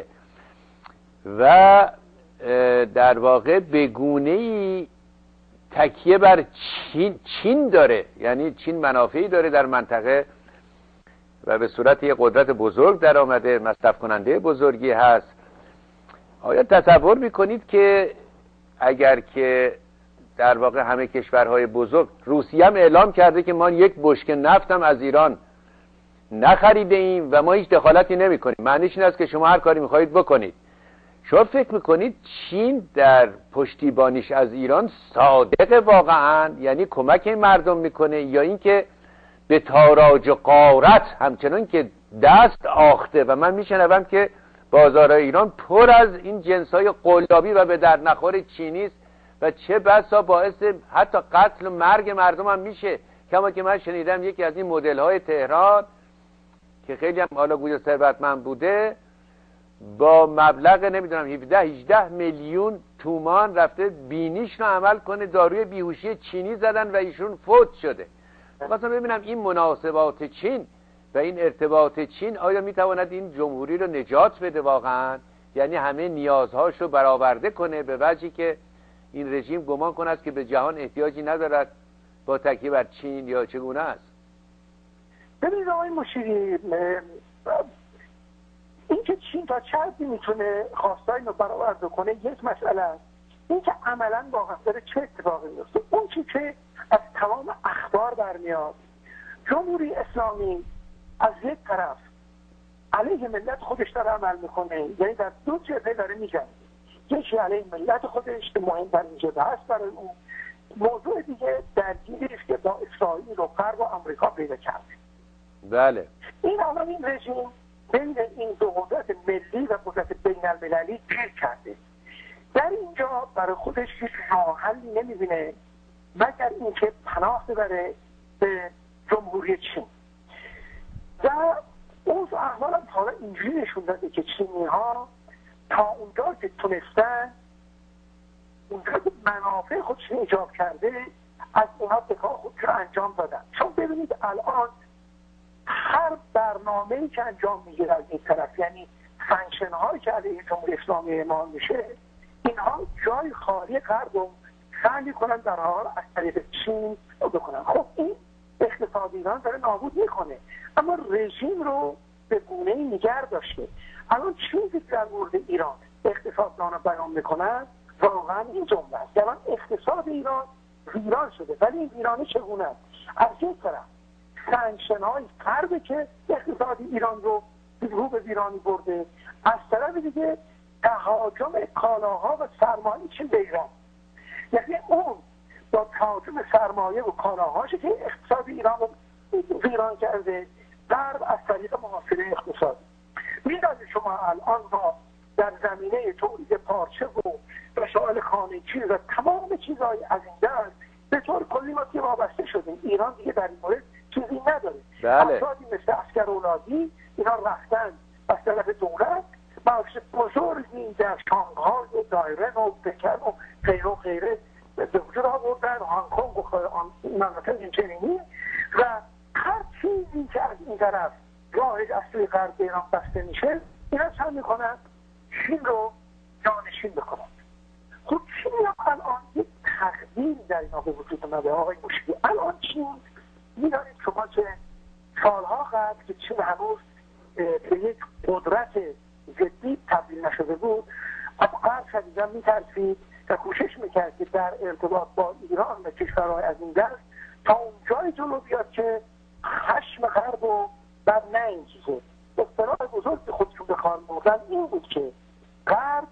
و در واقع به گونه‌ای تکیه بر چین داره، یعنی چین منافعی داره در منطقه و به صورت یک قدرت بزرگ در آمده، مصرف کننده بزرگی هست. آیا تصور میکنید که اگر که در واقع همه کشورهای بزرگ، روسیه هم اعلام کرده که ما یک بشکه نفت هم از ایران نخریده ایم و ما هیچ دخالتی نمی کنیم، معنیش این است که شما هر کاری میخواهید بکنید. شما فکر میکنید چین در پشتیبانیش از ایران صادق واقعا، یعنی کمک این مردم میکنه، یا اینکه به تاراج غارت همچنان که دست آخته؟ و من میشنوم که بازارهای ایران پر از این جنسای قلابی و به در نخور چینی است و چه بسا باعث حتی قتل و مرگ مردم هم میشه. کما که من شنیدم یکی از این مدل های تهران که خیلی هم حالا گویا ثروتمند بوده، با مبلغ نمیدونم 17-18 میلیون تومان رفته بینیش رو عمل کنه، داروی بیهوشی چینی زدن و ایشون فوت شده. مثلا ببینم این مناسبات چین و این ارتباط چین آیا میتواند این جمهوری رو نجات بده واقعا، یعنی همه نیازهاش رو برآورده کنه به وجهی که این رژیم گمان کند که به جهان احتیاجی ندارد با تکیه بر چین، یا چگونه است؟ ببینید آقای مشیری، این که چین تا چه حدی میتونه خواستای رو برآورده کنه یک مسئله است، این که عملا واقعا داره چه اتفاقی میفته. اون چی که از تمام اخبار برمیاد، جمهوری اسلامی از یک طرف علیه ملت خودش داره عمل میکنه، یعنی در دو جبهه داره میجنگه. یکی علیه ملت خودش که مهمترین جبهه هست برای اون، موضوع دیگه درگیری است که با اسرائیل و غرب و آمریکا پیدا کرده. بله. این الان این رژیم بین این دو قدرت ملی و قدرت بین المللی گیر کرده. در اینجا برای خودش هیچ راه حلی نمیبینه مگر اینکه پناه ببره به جمهوری چین. و اون احوال هم حالا اینجوری نشون داده که چینی ها تا اونجا که تونستن، اونجا که منافع خودشون ایجاب کرده، از اونها دفاع خودش رو انجام دادن. چون ببینید الان هر برنامه‌ای که انجام میگیره از این طرف، یعنی سانکشن هایی که علیه جمهوری اسلامی اعمال میشه، اینها جای خالی غرب رو سعی میکنن در حال از طریق چین بکنن. خب این اقتصاد ایران داره نابود میکنه، اما رژیم رو به گونه‌ای نگه داشته. الان چیزی که در مورد ایران اقتصاددانا بیان میکنن واقعا این جمله است. الان اقتصاد ایران ویران شده، ولی این ویرانه چگونه است؟ از یک طرف سانکشن های غرب که اقتصاد ایران رو به ویرانی برده، از طرف دیگه تهاجم کالاها و سرمایه چین به ایران، یعنی اون با تهاجم سرمایه و کالاهاش که اقتصاد ایران رو ویران کرده، غرب از طریق محاصره اقتصادی. میدانید شما الان ما در زمینه تولید پارچه و وسایل خانگی و تمام چیزهای از این دست به طور کلی ما که وابسته شدیم. ایران دیگه در این مورد چیزی نداره. بله. افرادی مثل عسکر اولادی اینا رفتن از طرف دولت، بخش بزرگی در شانگهای و دایرن و پکن و غیره و غیره به وجود آوردن، هنگ کنگ و مناطق اینچنینی، و هر چیزی که از این طرف راهش از سوی غرب ایران بسته میشه، اینا سعی میکنن چین رو جانشین بکنن. خب چین الان یک تقدیر در اینا به وجود اومده آقای مشیری. الان چین میدانید شما که سالها قبل که چین هنوز به یک قدرت جدی تبدیل نشده بود، از غرب شدیداً میترسید و کوشش میکرد که در ارتباط با ایران و کشورهای از این دست تا اون جای جلو بیاد که خشم غرب رو بر نه این چیزه. اصطلاح بزرگ که خودشون به کار بردن این بود که غرب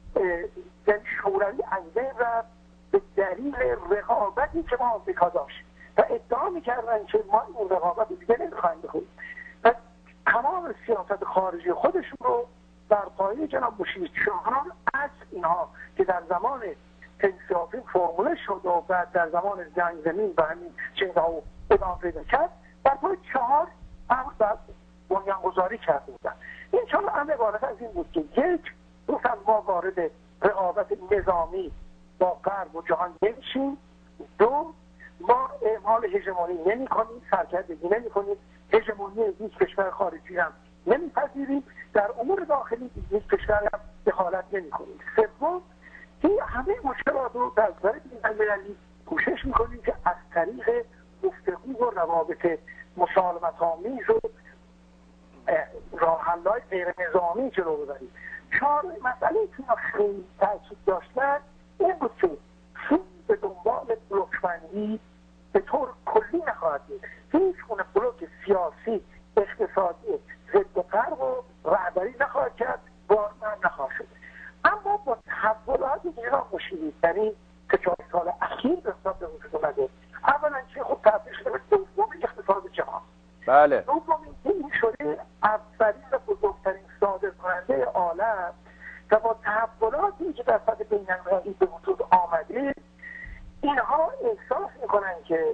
یعنی شوروی انجام رفت به دلیل رقابتی که ما آمریکا داشت و ادعا میکردن که ما این رقابت دیگه نمیخوایم بکنیم و تمام سیاست خارجی خودشون رو در پایه جناب مشیری چهان از اینها که در زمان تنسیافین فرموله شد و بعد در زمان جنگ زمین و همین چیزها رو ادامه پیدا کرد، در پایه 4 امر بعد بنیانگذاری کرده بودن. این 4 امر عبارت از این بود که یک، گفتن ما وارد رقابت نظامی با غرب و جهان نمیشیم. دو، ما اعمال هژمونی نمی کنیم، سرکردگی نمی کنیم، هژمونی هیچ کشور خارجی هم نمیپذیریم، در امور داخلی هیچ کشور هم دخالت نمی کنیم. سوم، این همه مشکلات رو در ظرف بین‌المللی کوشش میکنیم که از طریق گفتگو و روابط مسالمت‌آمیز و راه حل‌های غیر نظامی جلو ببریم. چهار، مسئله که خیلی تاکید داشتن این بود که چون به دنبال بلوک‌بندی به طور کلی نخواهد بود، هیچ گونه بلوک سیاسی اقتصادی ضد غرب و رهبری نخواهد کرد، بارمند نخواهد شد. اما با تحولاتی که جناب مشیری در این 4 سال اخیر به وجود اومده، اولا که خب تبدیل شده به دومین اقتصاد جهان. بله. دومین که این شده اولین و بزرگترین صادرکننده عالم و با تحولاتی که در سطح بین‌المللی به وجود آمده، اینها احساس میکنن که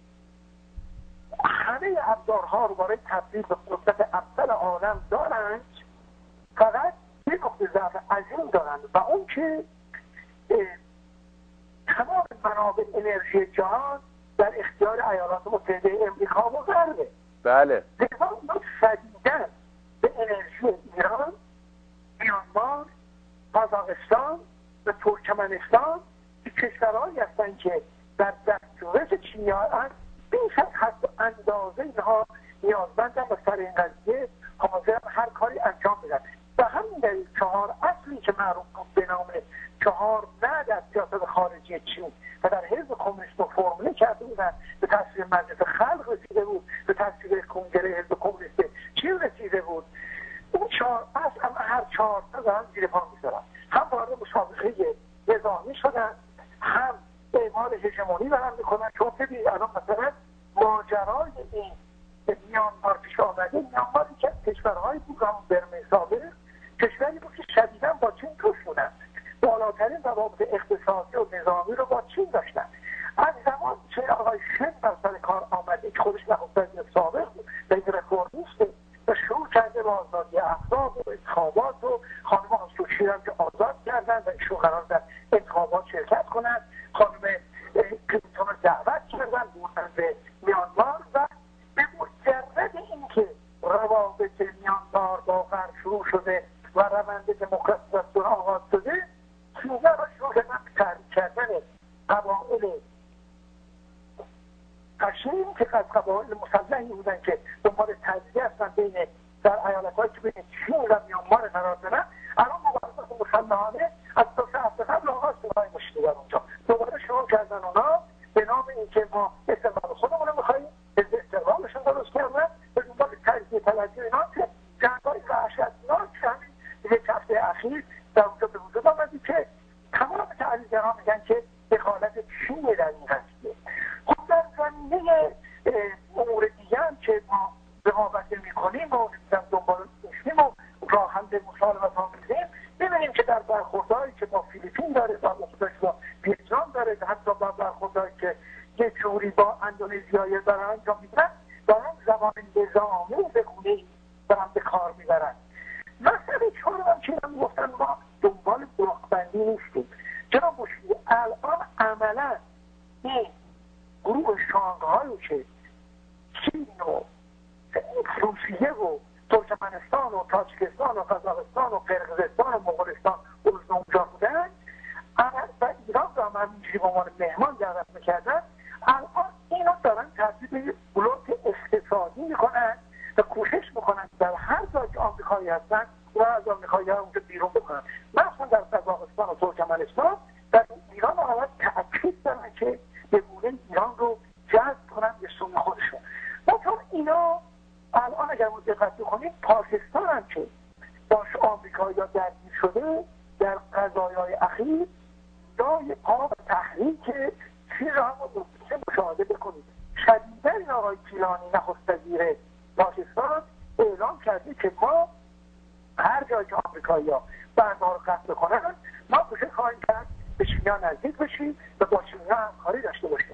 همه ابزارها رو برای تبدیل به قدرت اول عالم دارند، فقط یه نقطه ضعف عظیم دارند و اون که تمام منابع انرژی جهان در اختیار ایالات متحده امریکا و غربه. بله. لذا اونا شدیداً به انرژی ایران، میانمار، قزاقستان و ترکمنستان که کشورهایی هستند که در دسترس چینی‌ها هستند، بیش از حد و اندازه اینها نیازمندن و سر این قضیه حاضرن هر کاری انجام بدن. و همین دلیل 4 اصلی که معروف بود به نام 4 نه در سیاست خارجی چین و در حزب کمونیست فرموله کرده بودن، به تصویر مجلس خلق رسیده بود، به تصویر کنگره حزب کمونیست چین رسیده بود. اون 4 اصل هم هر 4 تا دارن زیر پا میذارن، هم وارد مسابقه نظامی شدن، هم اعمال هژمونی برام میکنن. چون ببینید الان مثلا ماجرای این میانمار پیش آمده، میانماری که کشورهایی بود همون برمه سابق، کشوری بود که شدیداً با چین توش بودن، بالاترین روابط اقتصادی و نظامی رو با چین داشتن. از زمان که آقای شن بر سر کار آمده که خودش نخست وزیر سابق بود و این رفرمیسته و شروع کرده با آزادی احزاب و انتخابات و خانم آنسوچی هم که آزاد کردن و ایشون قرار در انتخابات شرکت کنند، خانم کلینتون رو دعوت کردن بردن به میانمار و به مجرد اینکه روابط میانمار با غرب شروع شده و روند دموکراتیزاسیون آغاز شده، چینی‌ها را شروع کردن به تحریک کردن قبایل قشیم که از قبایل مسلحی بودن که دنبال تجزیه هستن بین در ایالت‌هایی که بین چین و میانمار قرار دارن. الان مبارزات مسلحانه از 2 هفته قبل آغاز شد. های مشتی در اونجا دوباره شروع کردن اونا به نام اینکه ما استقلال خودمون رو می‌خوایم، استقلالشون درست کردن به دنبال تجزیه طلبی اینا که جنگ‌های وحشتناک همین 1 هفته اخیر در اونجا به وجود آمده که تمام تحلیلگران میگن که دخالت چین در این قضیه. خب در زمینه امور دیگه هم که ما رقابت می‌کنیم و دنبال می‌شیم و راه حل مسالمت‌آمیزیم، ببینیم که در برخوردهایی که با فیلیپین داره، با ویتنام داره، حتی با برخوردهایی که یه جوری با اندونزیایی دارن انجام میدن، دارن زبان نظامی به گونه‌ای دارن به کار میبرن. مسئله 4 هم که هم گفتن ما دنبال بلوک‌بندی نیستیم. جناب مشیری الان عملا این گروه شانگهای که چین و روسیه و ترکمنستان و تاجیکستان و قزاقستان و قرقیزستان و مغولستان اونجا بودن و ایران رو هم همینجوری به عنوان مهمان دعوت میکردن، الان اینا دارن تبدیل به بلوک اقتصادی میکنن و کوشش میکنن در هر جای که آمریکایی هستن و از آمریکایی ها اونجا بیرون بکنن. مثلا در قزاقستان و ترکمنستان در ایران اول تأکید دارن که به گونه ایران رو جذب کنن به سوی خودشون. چون اینا الان اگر ما دقت کنیم پاکستان هم که باش آمریکایی ها درگیر شده در قضایای اخیر جای پا و تحریک چیز را هم مشاهده بکنید. شدیداً این آقای گیلانی نخست وزیر پاکستان اعلام کرده که ما هر جایی که آمریکایی ها بندها رو قتل کنن ما کوشش خواهیم کرد به چینی‌ها نزدیک بشیم و با چینی‌ها همکاری داشته باشیم.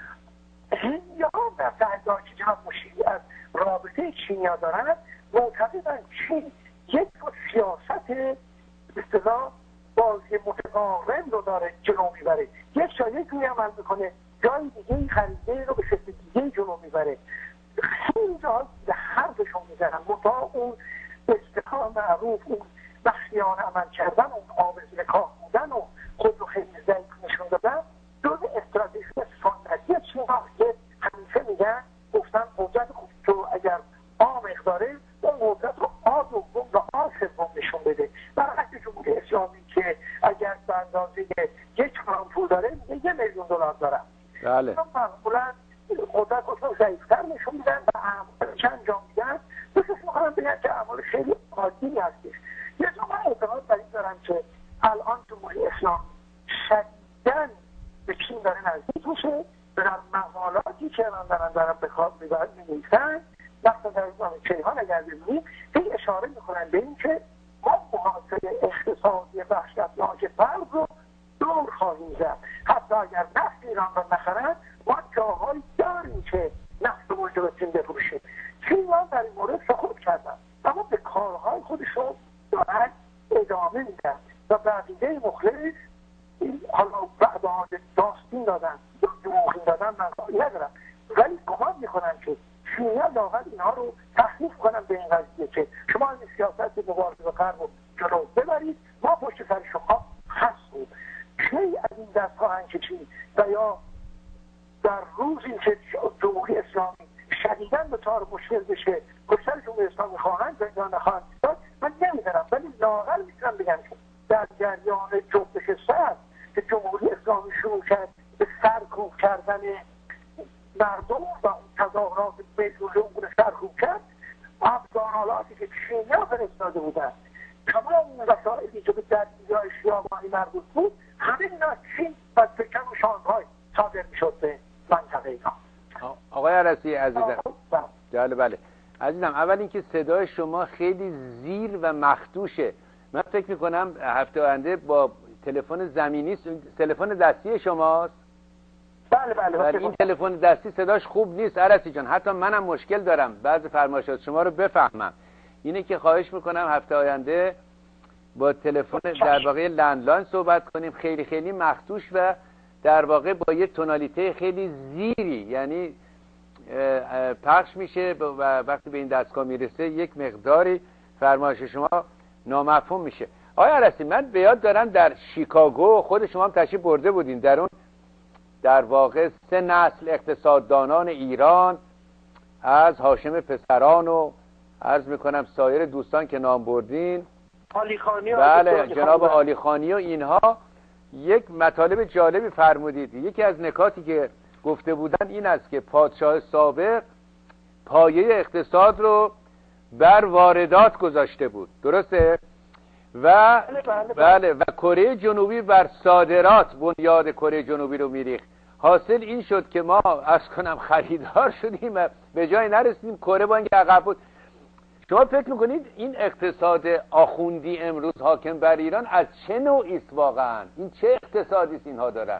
چینی‌ها در تحلیل‌هایی که جناب مشیری از رابطه چینی‌ها دارن معتقدن چین یک سیاست به اصطلاح بازی متقارن رو داره جلو میبره. یک جای جوری عمل میکنه، جای دیگه خریده رو به شکل دیگه جلو میبره. خیلی جاها حرفشون میزنن، مطاع اون استقام معروف، اون بخشیانه عمل کردن، اون قابل نکاح بودن و خود رو خیلی ضعیف نشون دادن جز استراتژی سنتی چیناست که همیشه میگن، گفتن قدرت خوب تو اگر آ مقداره اون قدرت رو آ دوم و آ سوم نشون بده. برعکس جمهوری اسلامی که اگر به اندازه 1 گرم پول داره میگه 1 میلیون دلار دارم. بله. معمولا قدرت رو ضعیفتر نشون میدن و اعمال چه انجام میدن بسیار میخوام بگم که اعمال خیلی عادی هستش. یه جا من اعتقاد بر این دارم که الان جمهوری اسلامی شدیداً به چین داره نزدیک میشه. در مقالاتی که من دارم به کار می‌نویسن وقتی در کیهان اگر ببینیم هی اشاره میکنن به این که ما محاصره اقتصادی وحشتناک فرد رو دور خواهیم زد. حتی اگر نفت ایران رو نخرن ما جاهایی داریم که نفت رو موجب چین بفروشیم. چینیان در این مورد سقوط کردن اما به کارهای خودشون دارن ادامه میدن و بقیده مخلص حالا بعد داستین دادن دروغین دادن من ندارم، ولی گمان میکنن که چینیان لااقل اینها رو تحریف کنن به این قضیه که شما این سیاست مبارزه با غرب رو جلو ببرید، ما پشت سر شما هستیم. کی از این دست خواهند کشید و یا در روزی که جمهوری اسلامی شدیداً به طور مشکل بشه کشتر جمهوری اسلامی خواهند یا نخواهند داد من نمیدونم، ولی لااقل میتونم بگم که در جریان جنبش سرد که جمهوری اسلامی شروع کرد به سرکوب کردن مردم و تظاهرات میلیونی سرکوب کرد، افغانالاتی که چینی‌ها فرستاده بودن تمام وسایلی که به درگیری‌های خیابانی مربوط بود همه اینا چین و پکن و شانگهای صادر میشد به منطقه اینا. آقای عرسی عزیزم، بله عزیزم، اول اینکه صدای شما خیلی زیر و مخدوشه. من فکر میکنم هفته آینده با تلفن زمینی، تلفن دستی شماست؟ بله. این تلفن دستی صداش خوب نیست عرسی جان، حتی منم مشکل دارم بعضی فرمایشات شما رو بفهمم. اینه که خواهش میکنم هفته آینده با تلفن در واقع لندلاین صحبت کنیم، خیلی خیلی مخدوش و در واقع با یه تونالیته خیلی زیری، یعنی پخش میشه و وقتی به این دستگاه میرسه یک مقداری فرمایش شما نامفهوم میشه. آقای عرسی، من به یاد دارم در شیکاگو خود شما هم تشریف برده بودین، در اون در واقع 3 نسل اقتصاددانان ایران از هاشم پسران و عرض میکنم سایر دوستان که نام بردین، علیخانی، بله جناب علیخانی و اینها، یک مطالب جالبی فرمودید. یکی از نکاتی که گفته بودن این است که پادشاه سابق پایه اقتصاد رو بر واردات گذاشته بود، درسته؟ و بله و کره جنوبی بر صادرات بنیاد کره جنوبی رو میریخت. حاصل این شد که ما عرض کنم خریدار شدیم و به جای نرسیدیم، کره با اینکه عقب بود. شما فکر میکنید این اقتصاد آخوندی امروز حاکم بر ایران از چه نوعی است واقعا؟ این چه اقتصادی است اینها دارن؟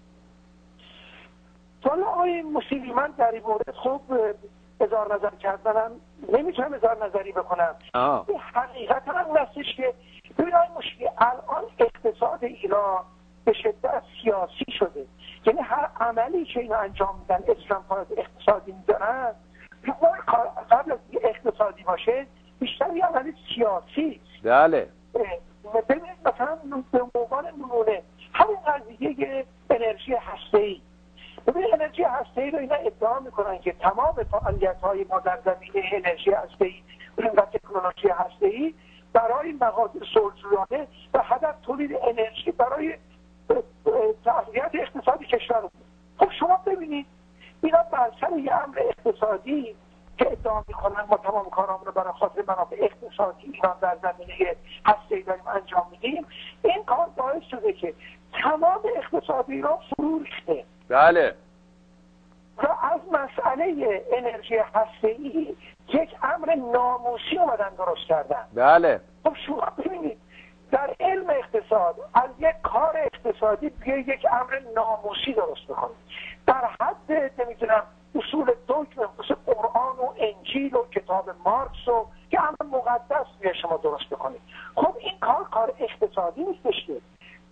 حالا آقای موسیقی، من در این مورد خوب اظهار نظر کردنم نمیتونم اظهار نظری بکنم. این حقیقتا هم هستش که ببین آقای موسیقی، الان اقتصاد ایران به شدت سیاسی شده. یعنی هر عملی که اینا انجام میدن استرامپارات اقتصادی میدارن قبل از اقتصادی باشه بیشتر یه عمل سیاسی. بله. ببینید مثلا به عنوان نمونه همین قضیه انرژی هسته‌ای. ببینید انرژی هسته‌ای رو اینا ادعا میکنن که تمام فعالیت‌های ما در زمینه انرژی هسته‌ای و تکنولوژی هسته‌ای برای مقاصد صلح‌جویانه و هدف تولید انرژی برای تقویت اقتصادی کشور بود. خب شما ببینید اینا بر سر یه امر اقتصادی که ادعا میکنن ما تمام کارامون رو برای خاطر منافع اقتصادی ایران در زمینه هسته‌ای داریم انجام میدیم، این کار باعث شده که تمام اقتصاد ایران فرو ریخته. بله. و از مسئله انرژی هسته‌ای یک امر ناموسی اومدن درست کردن. بله. خب شما ببینید در علم اقتصاد از یک کار اقتصادی بیای یک امر ناموسی درست بکنید در حد نمیدونم اصول دگم مثل قرآن و انجیل و کتاب مارکس و که امر مقدس بیای شما درست بکنید. خب این کار اقتصادی نیستش که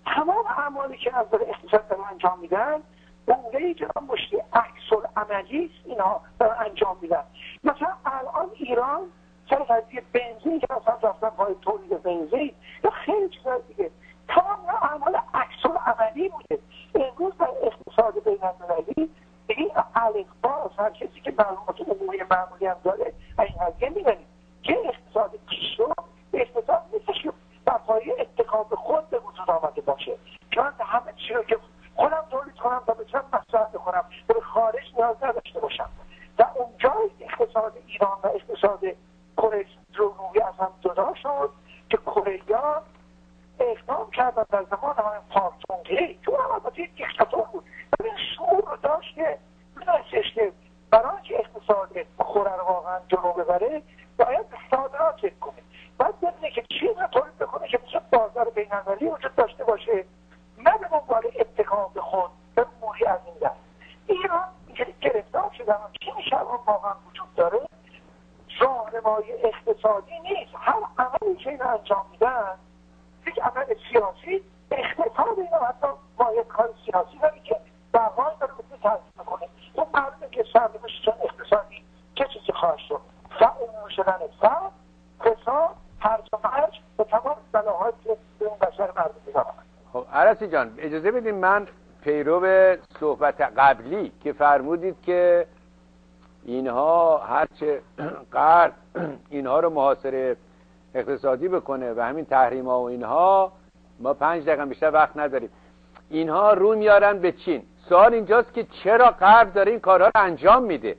تمام اعمالی که از نظر اقتصاد دارن انجام میدن اونجایی جناب مشتی عکس العملی است اینها دارن انجام میدن. مثلا الان ایران سر قضیه بنزین که مثلا رفتن پای تولید بنزین یا خیلی چیزای دیگه تمام اعمال عکس العملی بوده. امروز در اقتصاد بین‌المللی این الفبا هر کسی که معلومات عمومی معمولی هم داره این قضیه می‌بینید که اقتصاد پیشرو اقتصاد نیستش که بر پایه اتکا به خود به وجود آمده باشه که من همه چی رو که خودم تولید کنم تا بتونم مصرف کنم به خارج نیاز نداشته باشم. و اونجای اقتصاد ایران و اقتصاد کره جنوبی از هم جدا شد که کره‌ها اقدام کردن در زمان های پارک چون-هه که اون البته یک دیکتاتور بود ولی شعور رو داشت که می‌دونستش که برای که اقتصاد کره رو واقعا جلو ببره باید به صادرات فکر کنه، باید ببینه که چیز رو تولید بکنه که بشه بازار بین‌المللی وجود داشته باشه نه به عنوان اتکا به خود به موری از این دست. ایران گرفتار شدن چی میشه الان واقعا وجود داره راهنمای اقتصادی نیست. هر عملی که اینا انجام میدن یک عمل سیاسی اقتصاد اینا حتی با یک کار سیاسی داری که در حال داره بسید تنظیم میکنه. اون معلومه که سرنوشت چون اقتصادی چه چیزی خواهد شد فعلا شدن فساد هرج و مرج به تمام بلاهایی که به اون بشر مردم میدارن. خب عرصی جان اجازه بدیم من پیرو صحبت قبلی که فرمودید که اینها هرچه غرب اینها رو محاصره اقتصادی بکنه و همین تحریم ها و اینها ما 5 دقیقه بیشتر وقت نداریم اینها رو میارن به چین. سوال اینجاست که چرا غرب داره این کارها رو انجام میده؟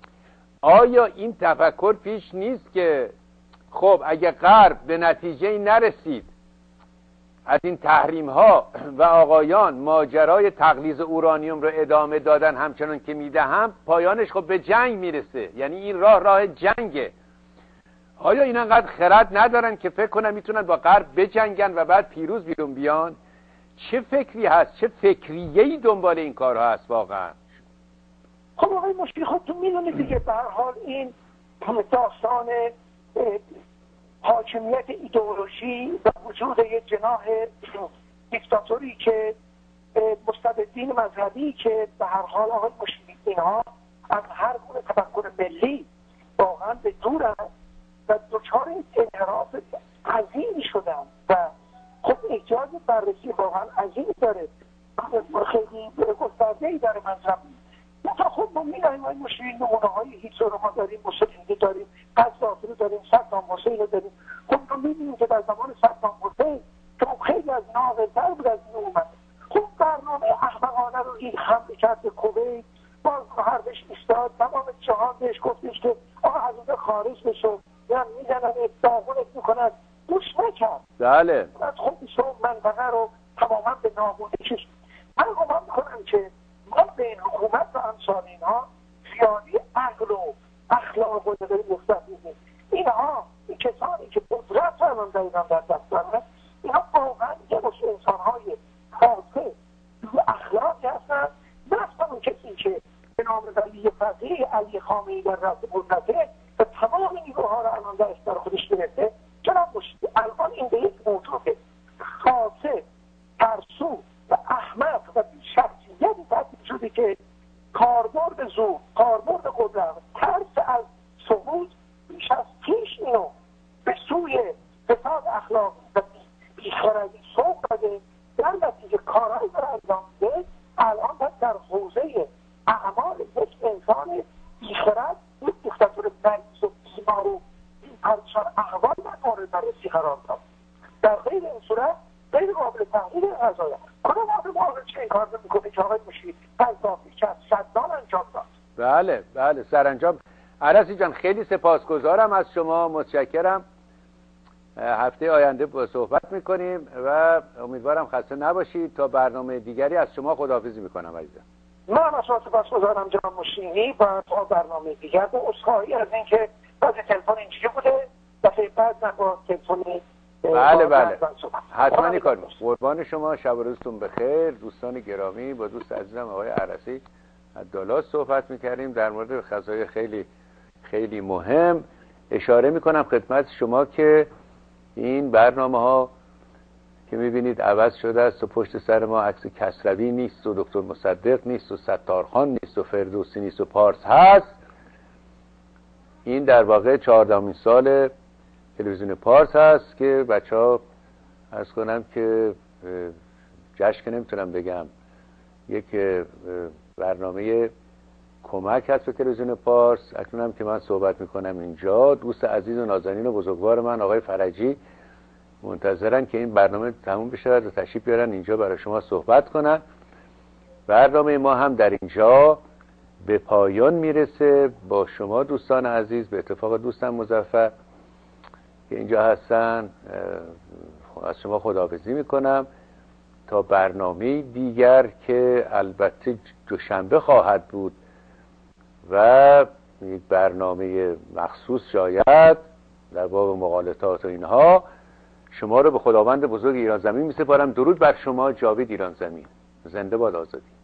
آیا این تفکر پیش نیست که خب اگه غرب به نتیجه نرسید از این تحریم ها و آقایان ماجرای تغلیظ اورانیوم رو ادامه دادن همچنان که میدهم پایانش خب به جنگ میرسه، یعنی این راه جنگه. آیا این انقدر خرد ندارن که فکر کنن میتونن با غرب بجنگن و بعد پیروز بیرون بیان؟ چه فکری هست، چه فکریه‌ای دنبال این کارها هست واقعا؟ خب آقای مشتی خودتون میدونید دیگه به هر حال این داستان حاکمیت ایدئولوژی و وجود یک جناح دیکتاتوری که مستبدین مذهبی که به هر حال آقای مشتی اینها از هر گونه تفکر ملی واقعا به دورن و دچار انحراف عظیمی شدن و خب احتیاج بررسی واقعا عظیمی داره خیلی گسترده‌ای داره منظرم. مثلا خب ما می‌دونیم ما مشکلی نمونه‌های هیتلر رو ما داریم، موسولینی داریم، قذافی رو داریم، صدام حسین رو داریم. خب ما می‌بینیم که در زمان صدام حسین که خیلی از ناقص‌تر بود از این اومد خب برنامه احمقانه رو این حمله کرد به کویت باز حربش ایستاد تمام جهان بهش گفتش که آقا از اونجا خارج بشو یا میزنن داغونت میکنن گوش نکرد. بله خب ایشون منطقه رو تماما به نابودی کشید. من گمان میکنم که ما به این حکومت و امثال اینها زیادی عقل و اخلاق و داریم مستفیدیم. اینها این کسانی که قدرت رو دارن در دست دارن اینها واقعا یه مشت انسانهای خاصه و اخلاقی هستن. مثلا اون کسی که به نام ولی فقیه علی خامنه‌ای در رأس قدرته و تمام نیروها رو الان در اختیار خودش گرفته جناب مشتی الان این به یک موضوع خاصه ترسو و احمق و بی‌شخصیتی تبدیل شده که کاربرد زور، کاربرد قدرت، ترس از سقوط بیش از پیش اینو به سوی فساد اخلاقی و بیخردی سوق داده در نتیجه کارهایی رو انجام میده. الان باید در حوزه اعمال یک انسان بیخرد یک دیکتاتور مریض و بیمار و پرچان احوال مورد بررسی قرار داد. در غیر این صورت غیر قابل تحلیل قضایا کدام قابل چه این کار میکنه که آقای مشیر قذافی که از صدام انجام داد. بله سرانجام. عرصی جان خیلی سپاسگزارم از شما، متشکرم. هفته آینده با صحبت میکنیم و امیدوارم خسته نباشید. تا برنامه دیگری از شما خداحافظی میکنم عزیزم. من از شما سپاسگزارم جناب مشیری و تا برنامه دیگر با عذرخواهی از اینکه باز تلفن اینجوری بوده دفعه بعد من با تلفنی بله حتما کار قربان شما. شب و روزتون بخیر. دوستان گرامی، با دوست عزیزم آقای عرصی از دالاس صحبت میکردیم در مورد قضایای خیلی خیلی مهم. اشاره میکنم خدمت شما که این برنامه ها که میبینید عوض شده است و پشت سر ما عکس کسروی نیست و دکتر مصدق نیست و ستارخان نیست و فردوسی نیست و پارس هست. این در واقع 14مین سال تلویزیون پارس هست که بچه ها عرض کنم که جشن نمیتونم بگم، یک برنامه کمک هست به تلویزیون پارس. اکنونم که من صحبت میکنم اینجا، دوست عزیز و نازنین و بزرگوار من آقای فرجی منتظرن که این برنامه تموم بشه و تشریف بیارن اینجا برای شما صحبت کنن. برنامه ما هم در اینجا به پایان میرسه با شما دوستان عزیز. به اتفاق دوستم مظفر که اینجا هستن از شما خداحافظی میکنم تا برنامه دیگر که البته دوشنبه خواهد بود و یک برنامه مخصوص شاید در باب مغالطات و اینها. شما رو به خداوند بزرگ ایران زمین میسپارم. درود بر شما. جاوید ایران زمین. زنده باد آزادی.